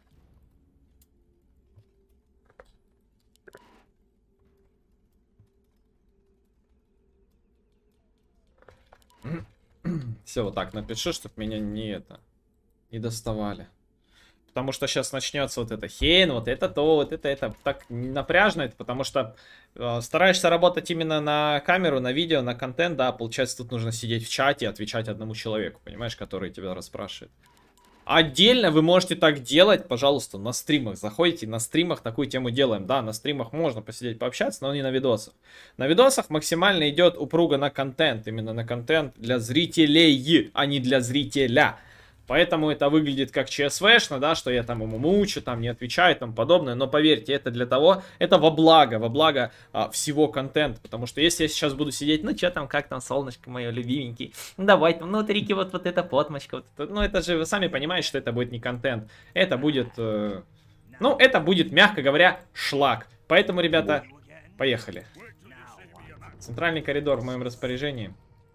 Все, вот так напишу, чтобы меня не это не доставали. Потому что сейчас начнется вот это хейн, вот это то, вот это, это так напряжно, это потому что э, стараешься работать именно на камеру, на видео, на контент, да, получается тут нужно сидеть в чате и отвечать одному человеку, понимаешь, который тебя расспрашивает. Отдельно вы можете так делать, пожалуйста, на стримах. Заходите, на стримах такую тему делаем. Да, на стримах можно посидеть, пообщаться, но не на видосах. На видосах максимально идет упруга на контент. Именно на контент для зрителей, а не для зрителя. Поэтому это выглядит как ЧСВшно, да, что я там ему мучу, там не отвечаю и тому подобное. Но поверьте, это для того, это во благо, во благо а, всего контента. Потому что если я сейчас буду сидеть, ну что там, как там, солнышко мое любименький, ну давай, там внутрики, вот, вот эта потмочка, вот это, ну это же вы сами понимаете, что это будет не контент. Это будет, э, ну это будет, мягко говоря, шлак. Поэтому, ребята, поехали. Центральный коридор в моем распоряжении.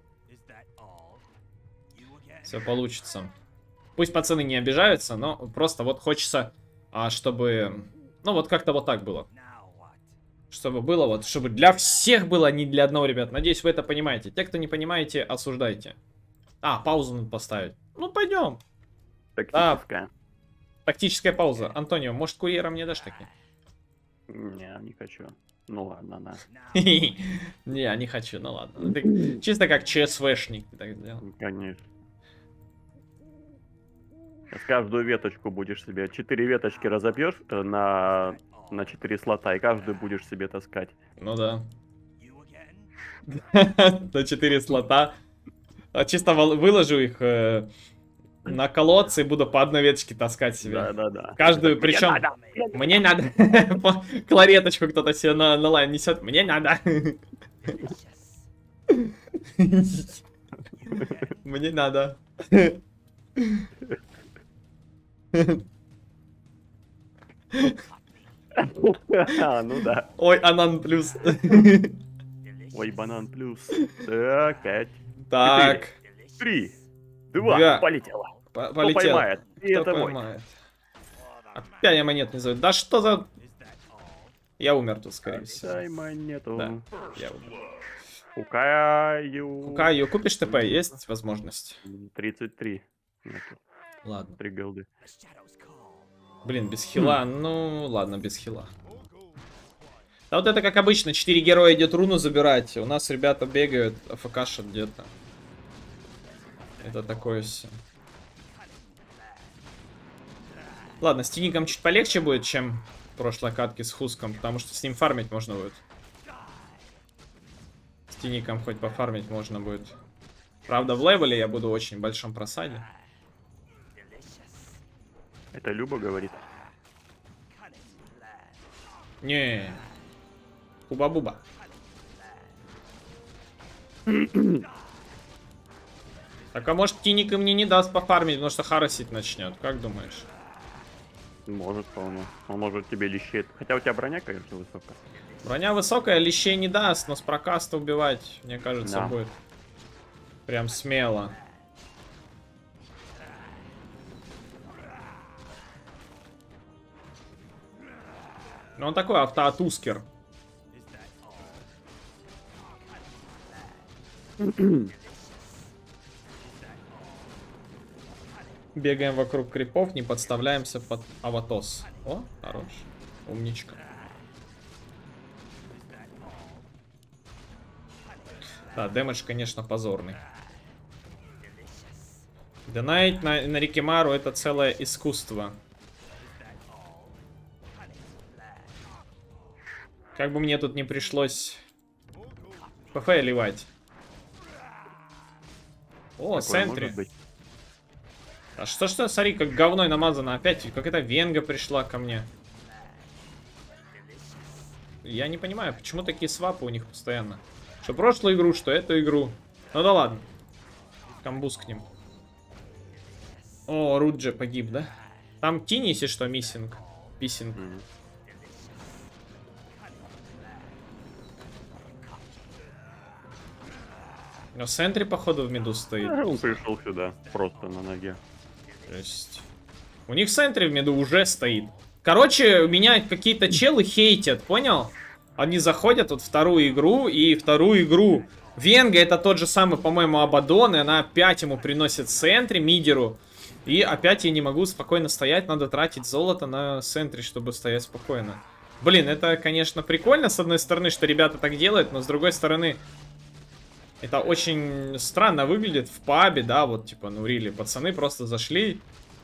Все получится. Пусть пацаны не обижаются, но просто вот хочется, а, чтобы... Ну, вот как-то вот так было. Чтобы было вот, чтобы для всех было, а не для одного, ребят. Надеюсь, вы это понимаете. Те, кто не понимаете, осуждайте. А, паузу надо поставить. Ну, пойдем. Тактическая. Тактическая пауза. Антонио, может, курьера мне дашь таки? Не, не хочу. Ну ладно, на. Не, не хочу, ну ладно. Ты чисто как ЧСВшник ты так сделал. Конечно. Сейчас каждую веточку будешь себе... Четыре веточки разобьешь э, на... на четыре слота, и каждую будешь себе таскать. Ну да. На четыре слота. А чисто вол- выложу их э, на колодцы и буду по одной веточке таскать себе. Да-да-да. Каждую, Мне причем... надо. Мне надо. Клареточку кто-то себе на, на лайн несет. Мне надо. Мне надо. А, ну да. Ой, Анан плюс. Ой, банан плюс. Так, пять. Так. Три. Два. Да. Полетело. По- Кто Полетел. поймает? И Кто это мой. поймает? Опять я монет не зовут. Да что за... Я умер тут, скорее всего. Дай монету. Да, я умер. Кукаю. Каю, купишь ТП? Есть возможность? тридцать три. Нету. Ладно. Три голды. Блин, без хила. Ну, ладно, без хила. Да вот это как обычно. Четыре героя идет руну забирать. У нас ребята бегают, АФКшат где-то. Это такое все. Ладно, с Тиником чуть полегче будет, чем в прошлой катке с Хуском, потому что с ним фармить можно будет. С Тиником хоть пофармить можно будет. Правда, в левеле я буду в очень большом просаде. Это Люба говорит. Не, Хуба-буба. Так, а может Тиник и мне не даст пофармить, потому что харасить начнет, как думаешь? Может, вполне. Он может тебе лещей. Хотя у тебя броня, конечно, высокая. Броня высокая, лещей не даст, но с прокаста убивать, мне кажется, Да. будет прям смело. Ну он такой автоатускер. Бегаем вокруг крипов, не подставляемся под аватос. О, хорош. Умничка. Да, дэмэдж, конечно, позорный. Донайт на, на Рикимару это целое искусство. Как бы мне тут не пришлось ПФ ливать. О, Сентри. А что что, смотри, как говной намазано опять. Как это Венга пришла ко мне. Я не понимаю, почему такие свапы у них постоянно. Что прошлую игру, что эту игру. Ну да ладно. Камбуз к ним. О, Руджи погиб, да? Там Тини, если что, миссинг. Писинг. Mm-hmm. Но Сентри, походу, в миду стоит. Он пришел сюда, просто на ноге. То есть... У них Сентри в миду уже стоит. Короче, меня какие-то челы хейтят, понял? Они заходят вот вторую игру и вторую игру. Венга это тот же самый, по-моему, Абадон, и она опять ему приносит Сентри, мидеру. И опять я не могу спокойно стоять, надо тратить золото на Сентри, чтобы стоять спокойно. Блин, это, конечно, прикольно, с одной стороны, что ребята так делают, но с другой стороны... Это очень странно выглядит в пабе, да, вот, типа, ну, рили, пацаны просто зашли.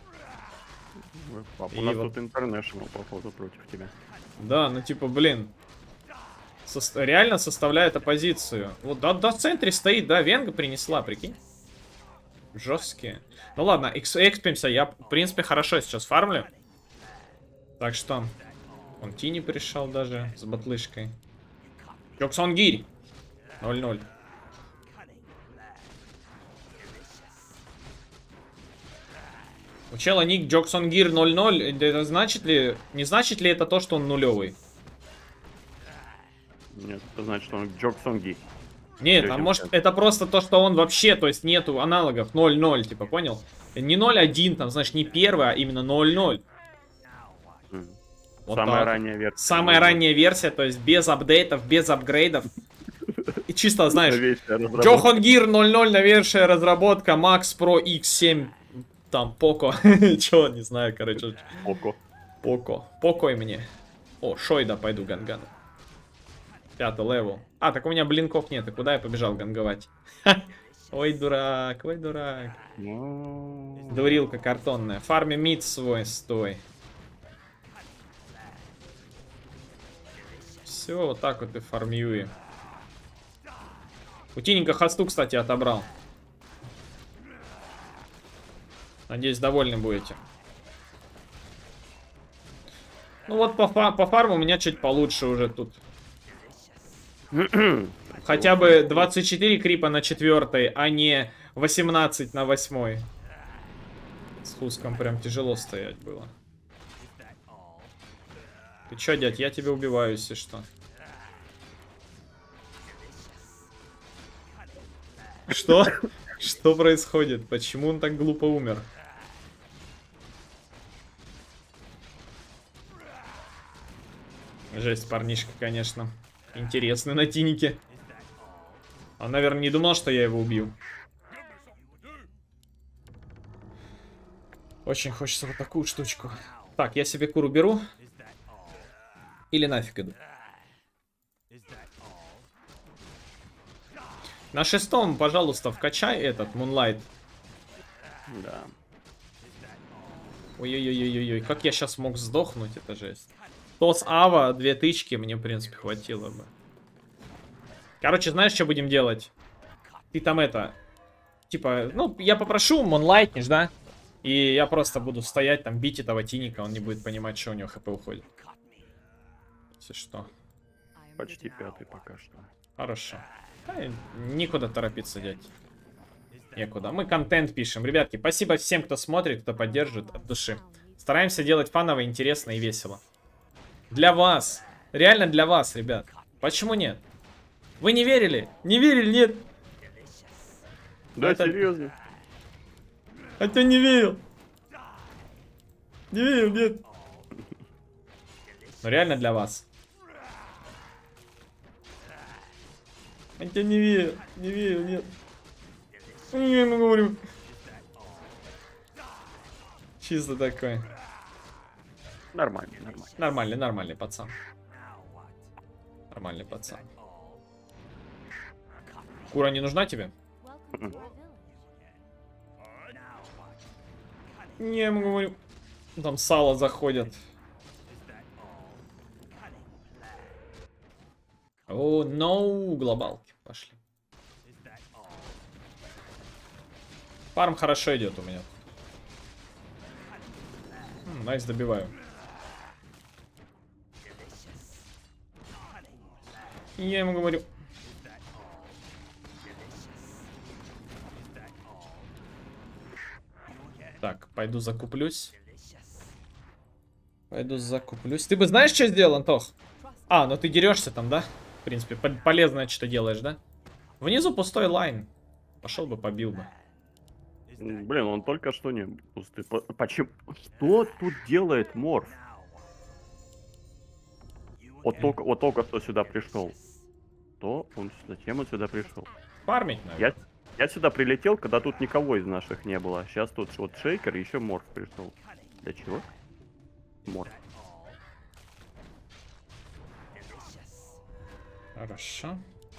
Пап, И у нас вот- тут International, походу, против тебя. Да, ну, типа, блин. Сос- реально составляет оппозицию. Вот, да, да, в центре стоит, да, Венга принесла, прикинь. Жесткие. Ну, ладно, экс экспимся, я, в принципе, хорошо сейчас фармлю. Так что, он Тини пришел даже с батлышкой. Джоксон-гирь. ноль ноль. У чела ник Джоксон-гир ноль ноль. Это значит ли... Не значит ли это то, что он нулевый? Нет, это значит, что он Джоксонги. Нет, а Людям может так. это просто то, что он вообще, то есть нету аналогов ноль ноль, типа, понял? Не ноль один, там, значит, не первый, а именно ноль ноль. Вот Самая так. ранняя версия. Самая ранняя версия, то есть без апдейтов, без апгрейдов. И чисто, знаешь, Джоксон-гир ноль ноль, новейшая разработка, Max Pro икс семь, там, Poco. Чего, не знаю, короче. Поко. Поко. Покой мне. О, Шойда пойду гангану. Пятый левел. А, так у меня блинков нет, и куда я побежал ганговать? Ой, дурак, ой, дурак. Ну, Дурилка картонная. Фарми мид свой, стой. Все, вот так вот и фармиюи. Утиненько хосту, кстати, отобрал. Надеюсь, довольны будете. Ну вот по, фа по фарму у меня чуть получше уже тут. Хотя бы двадцать четыре крипа на четвертой, а не восемнадцать на восьмой. С Хуском прям тяжело стоять было. Ты чё, дядь, я тебя убиваю, если что. Что? Что происходит? Почему он так глупо умер? Жесть, парнишка, конечно. Интересный на тинике. Он, наверное, не думал, что я его убью. Очень хочется вот такую штучку. Так, я себе куру беру. Или нафиг иду. На шестом, пожалуйста, вкачай этот Moonlight. Да. Ой-ой-ой-ой-ой, как я сейчас мог сдохнуть, это жесть. Тос Ава, две тычки, мне, в принципе, хватило бы. Короче, знаешь, что будем делать? Ты там это... Типа, ну, я попрошу, монлайтнешь, да? И я просто буду стоять там, бить этого тиника, он не будет понимать, что у него хп уходит. Если что. Почти пятый пока что. Хорошо. Да, никуда торопиться, дядь. Некуда. Мы контент пишем. Ребятки, спасибо всем, кто смотрит, кто поддерживает от души. Стараемся делать фаново, интересно и весело. Для вас. Реально для вас, ребят. Почему нет? Вы не верили? Не верили, нет? Да, Это... серьезно. Хотя не верил. Не верил, нет. Но реально для вас. Хотя не верил. Не верил, нет. Я ему говорю. Чисто такой. Нормально, нормально. Нормальный, нормальный пацан. Нормальный пацан. Кура не нужна тебе? Не, я ему говорю. Там сало заходят. О, ноу, глобалки. Пошли. Фарм хорошо идет у меня. М, найс, добиваю. Я ему говорю. Так, пойду закуплюсь. Пойду закуплюсь. Ты бы знаешь, что сделал, Антох? А, ну ты дерешься там, да? В принципе, полезное что-то делаешь, да? Внизу пустой лайн. Пошел бы, побил бы. Блин, он только что не пустый. По- Почему? Что тут делает Морф? Вот только, вот только что сюда пришел. То он, зачем он сюда пришел? Фармить, наверное. Я, я сюда прилетел, когда тут никого из наших не было. Сейчас тут вот Шейкер и еще Морф пришел. Для чего? Морф. Хорошо.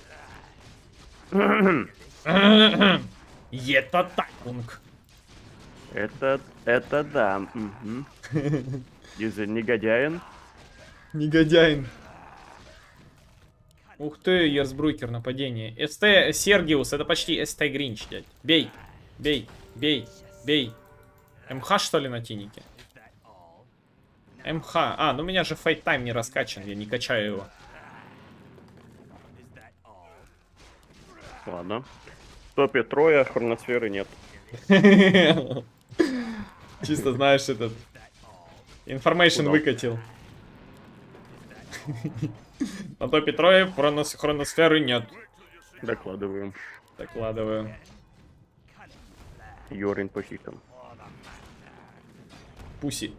Это такунг. Это, это да. Угу. Из негодяин. Негодяин. Ух ты, Ерсбрукер, нападение. СТ Сергиус, это почти СТ Гринч, дядь. Бей, бей, бей, бей. МХ, что ли, на тинике? МХ. А, ну у меня же фейт тайм не раскачан, я не качаю его. Ладно. В топе трое, хроносферы нет. Чисто, знаешь, этот... Информейшн выкатил. На топе трое, хронос... хроносферы нет. Докладываем. Докладываю. Йорин по фикам. Пуси.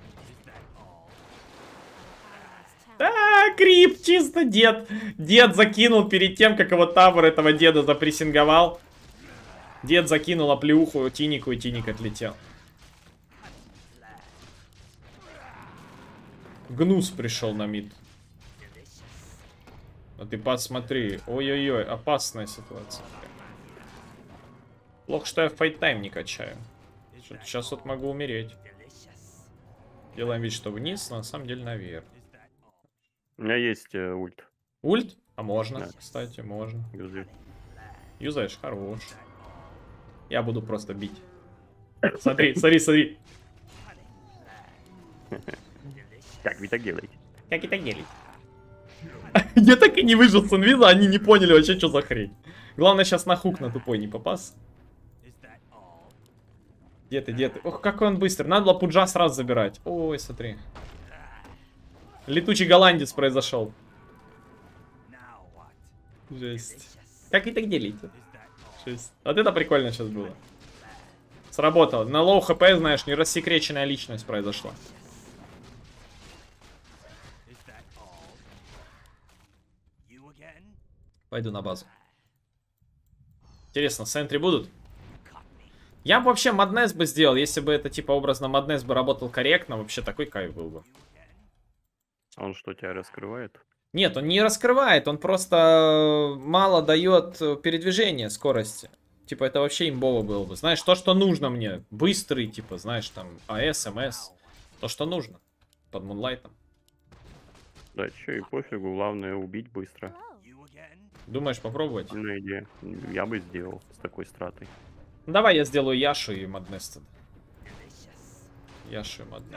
А, крип, чисто дед. Дед закинул перед тем, как его тавр этого деда запрессинговал. Дед закинул оплеуху Тинику, и Тиник отлетел. Гнус пришел на мид. А ты посмотри. Ой-ой-ой, опасная ситуация. Плохо, что я в файт-тайм не качаю. Сейчас вот могу умереть. Делаем вид, что вниз, но на самом деле наверх. У меня есть э, ульт. Ульт? А можно, Да. кстати, можно. Юзай. Юзаешь? Хорош. Я буду просто бить. Смотри, смотри, смотри. Как вы так делаете? Как это делать? Я так и не выжил с инвиза, они не поняли вообще, что за хрень. Главное сейчас на хук на тупой не попасть. Где ты, где ты? Ох, какой он быстрый. Надо было пуджа сразу забирать. Ой, смотри. Летучий голландец произошел. Жесть. Как это делите? Жесть. Вот это прикольно сейчас было. Сработало. На лоу хп, знаешь, не рассекреченная личность произошла. Пойду на базу. Интересно, сентри будут? Я бы вообще Маднес бы сделал, если бы это типа образно Маднес бы работал корректно, вообще такой кайф был бы. А он что, тебя раскрывает? Нет, он не раскрывает, он просто мало дает передвижения, скорости. Типа, это вообще имбово было бы. Знаешь, то, что нужно мне. Быстрый, типа, знаешь, там, АС, МС. То, что нужно. Под Мунлайтом. Да, чё, и пофигу, главное убить быстро. Думаешь, попробовать? Сильная идея. Я бы сделал с такой стратой. Ну, давай я сделаю Яшу и Маднес. Яшу и Маднес.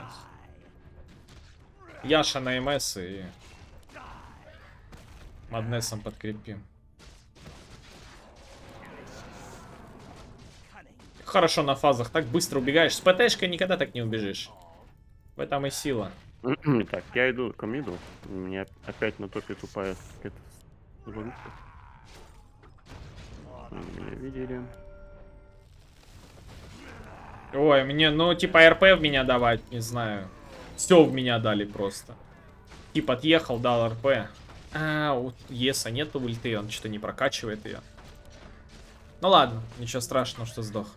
Яша на МС и Маднесом подкрепим. Хорошо на фазах, так быстро убегаешь. С ПТшкой никогда так не убежишь. В этом и сила. Так, я иду к миду. У меня опять на топе тупая какая-то звонка. Меня видели. Ой, мне, ну, типа, РП в меня давать, не знаю. Все в меня дали просто. Тип отъехал, дал РП. А, у Еса нету ульты, он что-то не прокачивает ее. Ну ладно, ничего страшного, что сдох.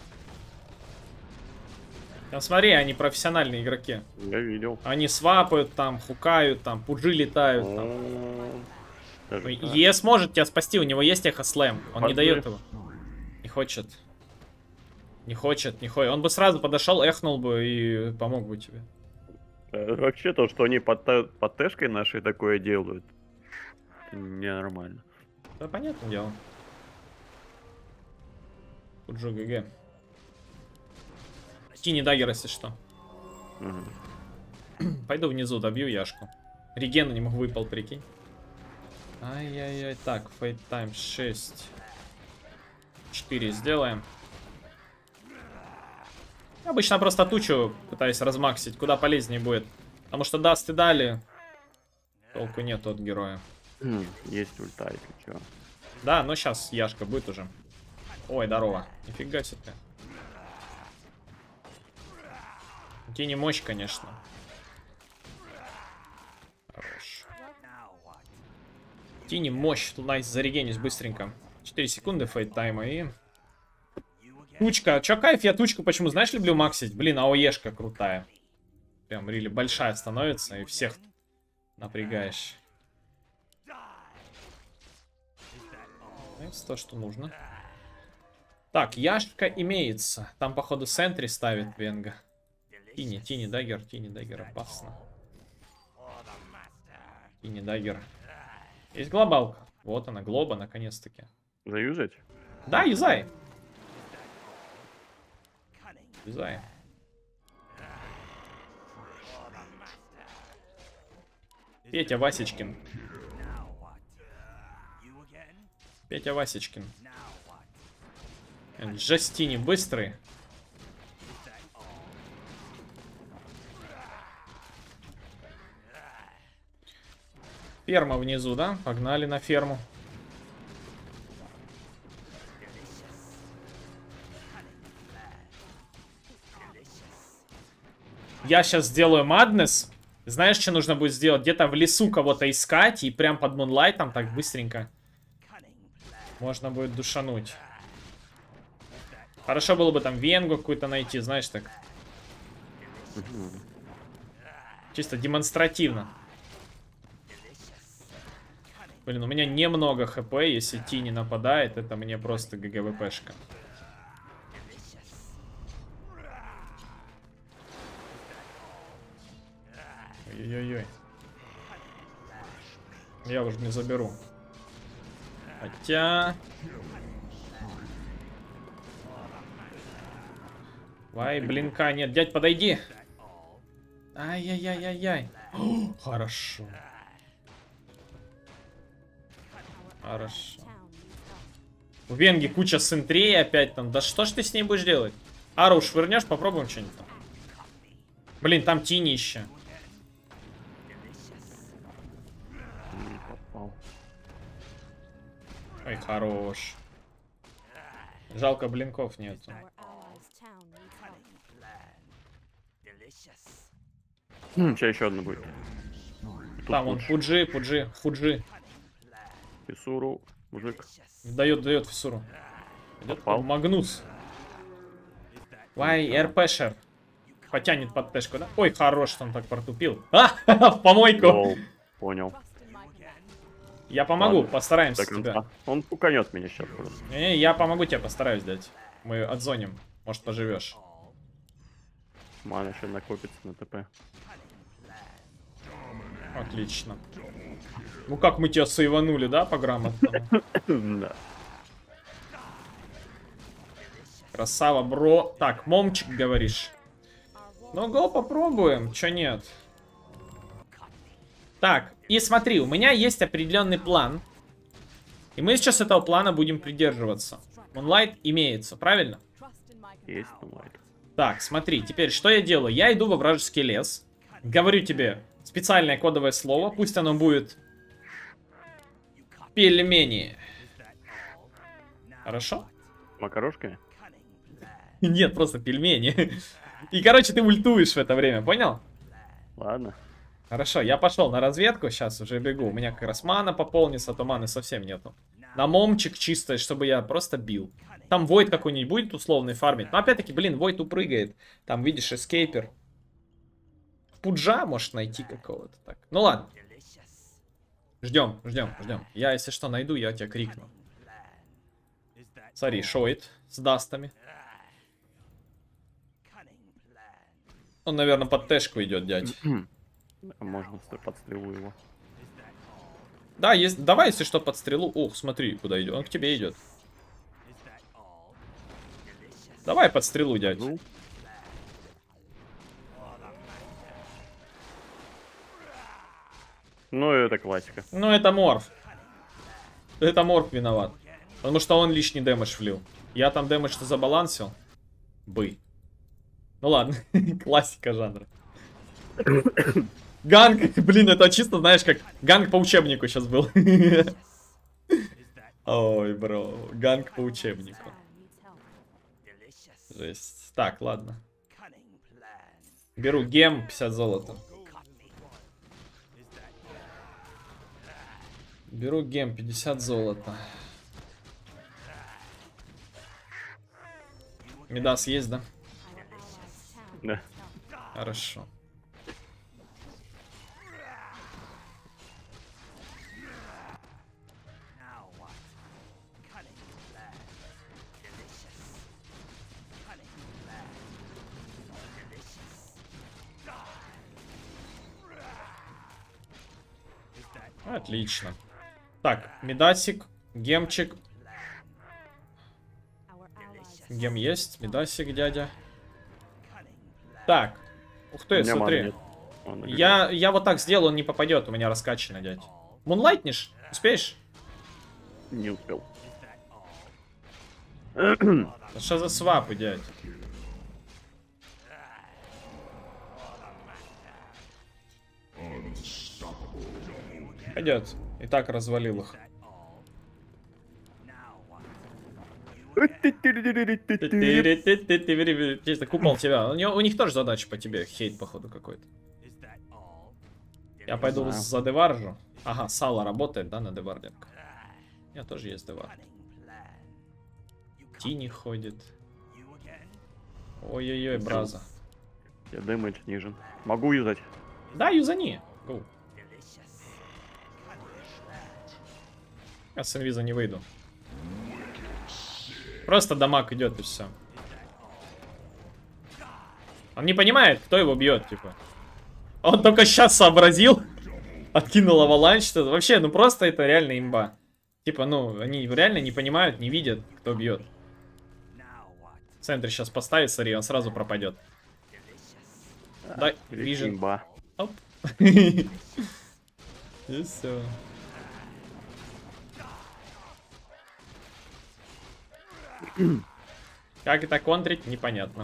Там смотри, они профессиональные игроки. Я видел. Они свапают там, хукают там, пуджи летают там. Даже так. ЕС может тебя спасти, у него есть эхослэм. Он не Пожди. дает его. Не хочет. Не хочет, не хочет. Он бы сразу подошел, эхнул бы и помог бы тебе. Э, Вообще то, что они под, та- под тэшкой нашей такое делают, ненормально. Да, понятное дело. Пуджу ГГ. Тини даггер, если что. Мгм. Пойду внизу, добью Яшку. Реген не могу выпал, прикинь. Ай-яй-яй. Так, фейт тайм шесть. четыре сделаем. Обычно просто тучу пытаюсь размаксить, куда полезнее будет. Потому что дасты дали. Толку нету от героя. М, Есть ульта, если чё. Да, но сейчас Яшка будет уже. Ой, здорово. Нифига себе. Тени мощь, конечно. Хорош. Тени мощь. Найс, зарегенись быстренько. четыре секунды фейт тайма и... Тучка. Чё кайф? Я тучку почему, знаешь, люблю максить? Блин, АОЕшка крутая. Прям рили большая становится и всех напрягаешь. Это то, что нужно. Так, Яшка имеется. Там, походу, сентри ставит Венга. Тини, Тини, даггер, Тини, даггер, опасно. Тини, даггер. Есть глобалка. Вот она, глоба, наконец-таки. Заюзать? Да, юзай. Юзай. Петя Васечкин. Петя Васечкин. Джастини быстрый. Ферма внизу, да? Погнали на ферму. Я сейчас сделаю Маднес. Знаешь, что нужно будет сделать? Где-то в лесу кого-то искать и прям под Мунлайтом так быстренько можно будет душануть. Хорошо было бы там Венгу какую-то найти, знаешь, так. Чисто демонстративно. Блин, у меня немного хп, если Тини нападает, это мне просто ГГВПшка. Ой-ой-ой. Я уже не заберу. Хотя... Вай, блинка нет. Дядь, подойди. Ай-яй-яй-яй-яй. Хорошо. Хорошо. У Венги куча сентрей опять там. Да что ж ты с ней будешь делать? Ару швырнешь, попробуем что-нибудь там. Блин, там Тини еще. Не попал. Ой, хорош. Жалко, блинков нету. Сейчас еще одна будет. Тут Там он, лучше. Пуджи, Пуджи, Худжи. Писуру, мужик. Дает, дает в суру. Идет Попал. Магнус. Вай, РПшер. Потянет под тэшку, да? Ой, хорош, что он так протупил. А, в помойку. Лол, понял. Я помогу, Ладно. постараемся Так, он, тебя. а, он пуканет меня сейчас просто. Не, я помогу тебе, постараюсь дать. Мы отзоним, может поживешь. Мана еще накопится на ТП. Отлично. Ну как мы тебя сейванули, да, по грамотному? Да. Красава, бро. Так, момчик, говоришь. Ну, го попробуем, чё нет. Так, и смотри, у меня есть определенный план. И мы сейчас этого плана будем придерживаться. Moonlight имеется, правильно? Есть, ну лайт. Так, смотри, теперь что я делаю? Я иду во вражеский лес. Говорю тебе специальное кодовое слово. Пусть оно будет... Пельмени. Хорошо? Макарошками? Нет, просто пельмени. И, короче, ты ультуешь в это время, понял? Ладно. Хорошо, я пошел на разведку, сейчас уже бегу. У меня как раз мана пополнится, а то маны совсем нету. На момчик чисто, чтобы я просто бил. Там Войд какой-нибудь будет условный фармить. Но опять-таки, блин, Войд упрыгает. Там, видишь, эскейпер. Пуджа может найти какого-то. Так, ну ладно. Ждем, ждем, ждем. Я, если что, найду, я тебя крикну. Смотри, шоит с дастами. Он, наверное, под тэшку идет, дядь. А можно подстрелу его. Да, есть. Давай, если что, под стрелу. Ух, смотри, куда идет. Он к тебе идет. Давай под стрелу, дядь. Ну. Ну, это классика. Ну, это морф. Это морф виноват. Потому что он лишний дэмэдж влил. Я там дэмэдж-то забалансил. Бы. Ну ладно, классика жанра. Ганг, блин, это чисто, знаешь, как ганг по учебнику сейчас был. Ой, бро, ганг по учебнику. Жесть. Так, ладно. Беру гем, пятьдесят золота. Беру гем, пятьдесят золота. Мидас есть, да? Да. Хорошо. Отлично. Так, медасик, гемчик. Гем есть, медасик, дядя. Так. Ух ты, смотри. Я, я вот так сделаю, он не попадет, у меня раскачано, дядь. Мунлайтнешь? Успеешь? Не успел. Что за свапы, дядь? Пойдет. И так развалил их. Чисто купол тебя. У, него, у них тоже задача по тебе. Хейт, походу, какой-то. Я пойду за деваржу. Ага, Сала работает, да, на девардинг. У меня тоже есть девар. Тини ходит. Ой-ой-ой, браза. Я дэмэдж снижен. Могу юзать. Да, юзани. Go. Я с инвиза не выйду. Просто дамаг идет и все. Он не понимает, кто его бьет, типа. Он только сейчас сообразил. Откинул аваланч. Вообще, ну просто это реально имба. Типа, ну, они реально не понимают, не видят, кто бьет. В центре сейчас поставит, смотри, он сразу пропадет. Да, вижу. Имба. Оп. И все. Как это контрить, непонятно.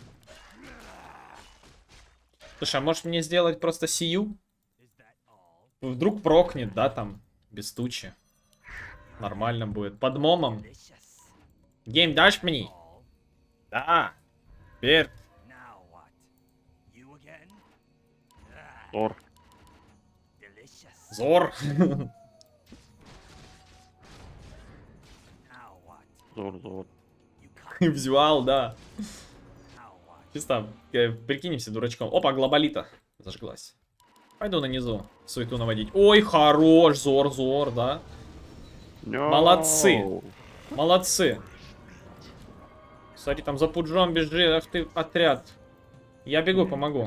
Слушай, а может мне сделать просто сию? Вдруг прокнет, да, там, без тучи. Нормально будет. Под момом. Гейм дашь мне? Да. Теперь. Зор. Зор. Зор, зор. Визуал, да. Чисто, э, прикинемся дурачком. Опа, глобалита зажглась. Пойду на низу суету наводить. Ой, хорош, Зор, Зор, да. No. Молодцы. Молодцы. Смотри, там за пуджом бежит, ах ты, отряд. Я бегу, помогу.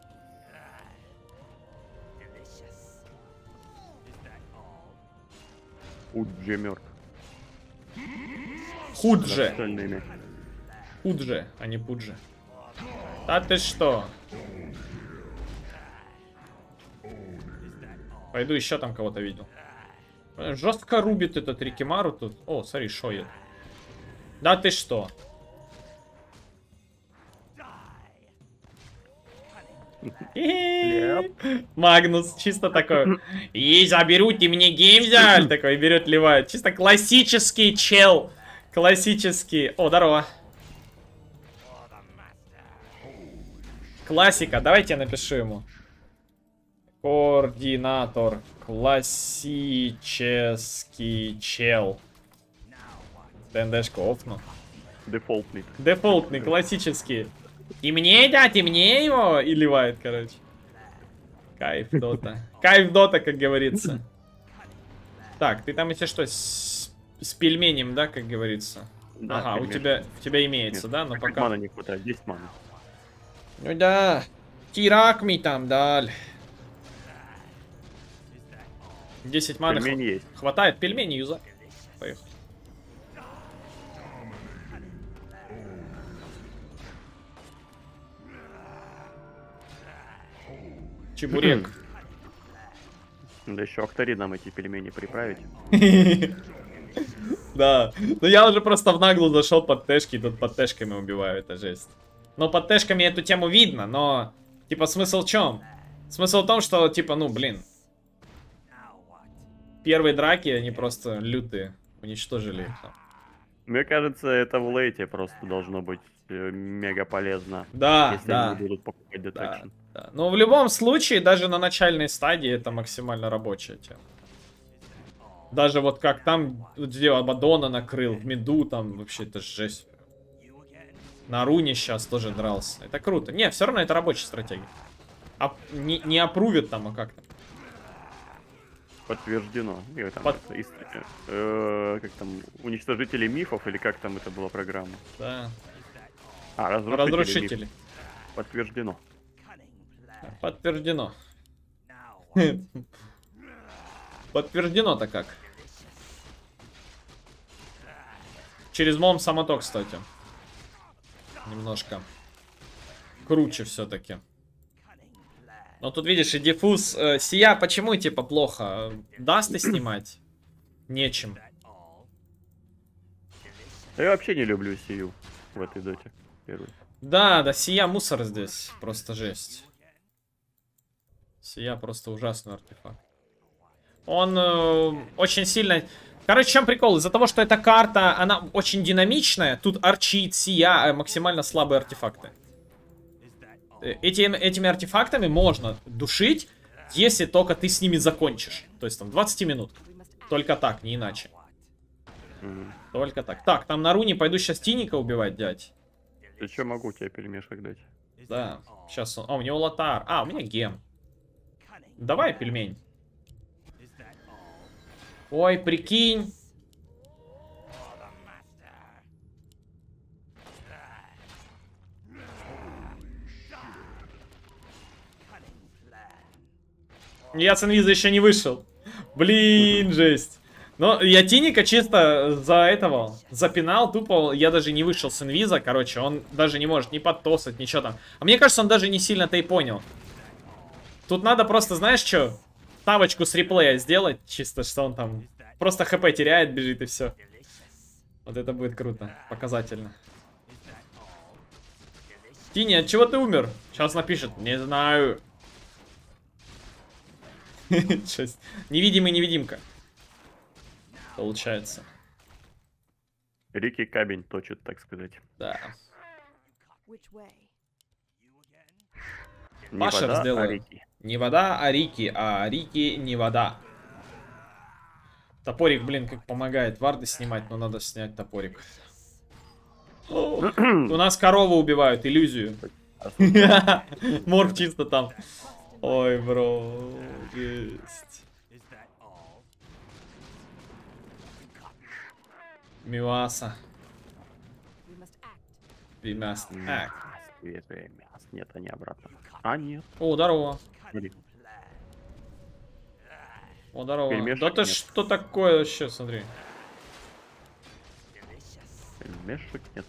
Пуджи мертв. Худжи. Остальными. Худжи, а не Пуджи. Да ты что? Пойду еще там кого-то видел. Жестко рубит этот Рикимару тут. О, смотри, шоет. Да ты что? Магнус чисто такой. И заберут, и мне гейм взяли. Такой берет, ливает. Чисто классический чел. Классический. О, здорово. Классика. Давайте я напишу ему. Координатор. Классический чел. ДНДшку офну. Дефолтный. Дефолтный, классический. И мне дать, и мне его и ливает, короче. Кайф дота. Кайф дота, как говорится. Так, ты там, если что, с, с пельменем, да, как говорится? Да, ага, пельмень. у тебя, у тебя имеется, Нет, да? Но как пока... мана не хватает, десять маны. Ну да. Тирак ми там даль. десять маны Пельмень хв- есть. хватает, пельмени юза. Поехали. Чебурек. Да еще Актари нам эти пельмени приправить. Да. Ну я уже просто в наглую зашел под тэшки, и тут под тэшками убиваю, это жесть. Но под тэшками эту тему видно, но... Типа смысл в чем? Смысл в том, что, типа, ну, блин. Первые драки, они просто лютые. Уничтожили их там. Мне кажется, это в лейте просто должно быть э, мега полезно. Да, если да. они будут покупать Да, детекшн. да. Но в любом случае, даже на начальной стадии, это максимально рабочая тема. Даже вот как там, где Абадона накрыл, в миду, там вообще это жесть. На руне сейчас тоже дрался. Это круто. Не, все равно это рабочая стратегия. А, не, не опрувят там, а как там? Подтверждено. И там Под- это, ис- э, как там, уничтожители мифов, или как там это была программа? Да. А, разрушители. Разрушители. мифов. Подтверждено. Подтверждено. Подтверждено-то как? Через мом самото, кстати. Немножко круче все-таки. Но тут видишь, и диффуз э, сия, почему типа плохо? Дасты снимать? Нечем. Да я вообще не люблю сию в этой доте. Первый. Да, да, сия мусор здесь. Просто жесть. Сия просто ужасный артефакт. Он э, очень сильно... Короче, в чем прикол? Из-за того, что эта карта, она очень динамичная, тут арчит, сия, э, максимально слабые артефакты. Э, Эти, этими артефактами можно душить, если только ты с ними закончишь. То есть там двадцать минут. Только так, не иначе. Мгм. Только так. Так, там на руне пойду сейчас Тиника убивать, дядь. Ты что, могу тебе пельмешек дать? Да, сейчас он... А, у него лотар. А, у меня гем. Давай, пельмень. Ой, прикинь. Я с инвиза еще не вышел. Блин, жесть. Но я Тиника чисто за этого запинал, тупо. Я даже не вышел с инвиза, короче. Он даже не может ни подтосать, ничего там. А мне кажется, он даже не сильно-то и понял. Тут надо просто, знаешь что, ставочку с реплея сделать, чисто что он там просто хп теряет, бежит и все. Вот это будет круто, показательно. Тини, от чего ты умер? Сейчас напишет, не знаю. Шесть. Невидимый невидимка. Получается. Рики камень точит, так сказать. Да. Не Пашер вода, а сделаю. Рики. Не вода, а Рики, а Рики не вода. Топорик, блин, как помогает варды снимать, но надо снять топорик. О, у нас корову убивают, иллюзию. Морг чисто там. Ой, бро, жесть. Миуаса. We must act. Свежее мясо. Нет, они обратно. А, нет. О, здорово. Смотри. О, здорово. Пельмешек Да ты нет. что такое вообще, смотри. Пельмешек нет.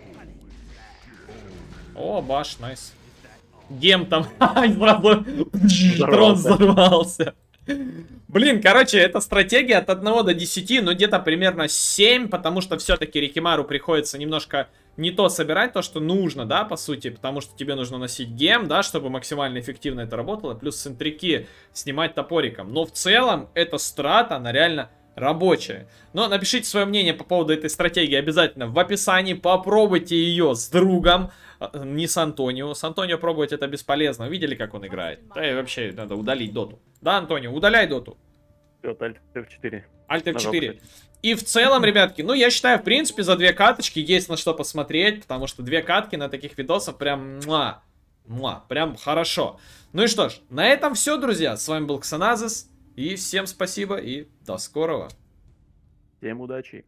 О, баш, найс. Гем там. Сразу трон Взорвался. взорвался. Блин, короче, это стратегия от одного до десяти, но где-то примерно семь, потому что все-таки Рикимару приходится немножко не то собирать, то, что нужно, да, по сути, потому что тебе нужно носить гем, да, чтобы максимально эффективно это работало, плюс центрики снимать топориком. Но в целом, эта страта, она реально рабочая. Но напишите свое мнение по поводу этой стратегии обязательно в описании, попробуйте ее с другом, не с Антонио. С Антонио пробовать это бесполезно. Видели, как он играет? Да и вообще надо удалить доту. Да, Антонио, удаляй доту. Вот, Alt эф четыре. Alt эф четыре. Нажал. И в целом, ребятки, ну я считаю, в принципе, за две каточки есть на что посмотреть, потому что две катки на таких видосах прям, муа, муа, прям хорошо. Ну и что ж, на этом все, друзья. С вами был Ксаназис, и всем спасибо, и до скорого. Всем удачи.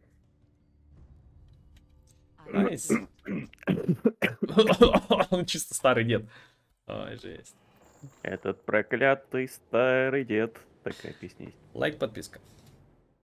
Найс. Он чисто старый дед. Ой, жесть. Этот проклятый старый дед. Такая песня есть. Лайк, подписка.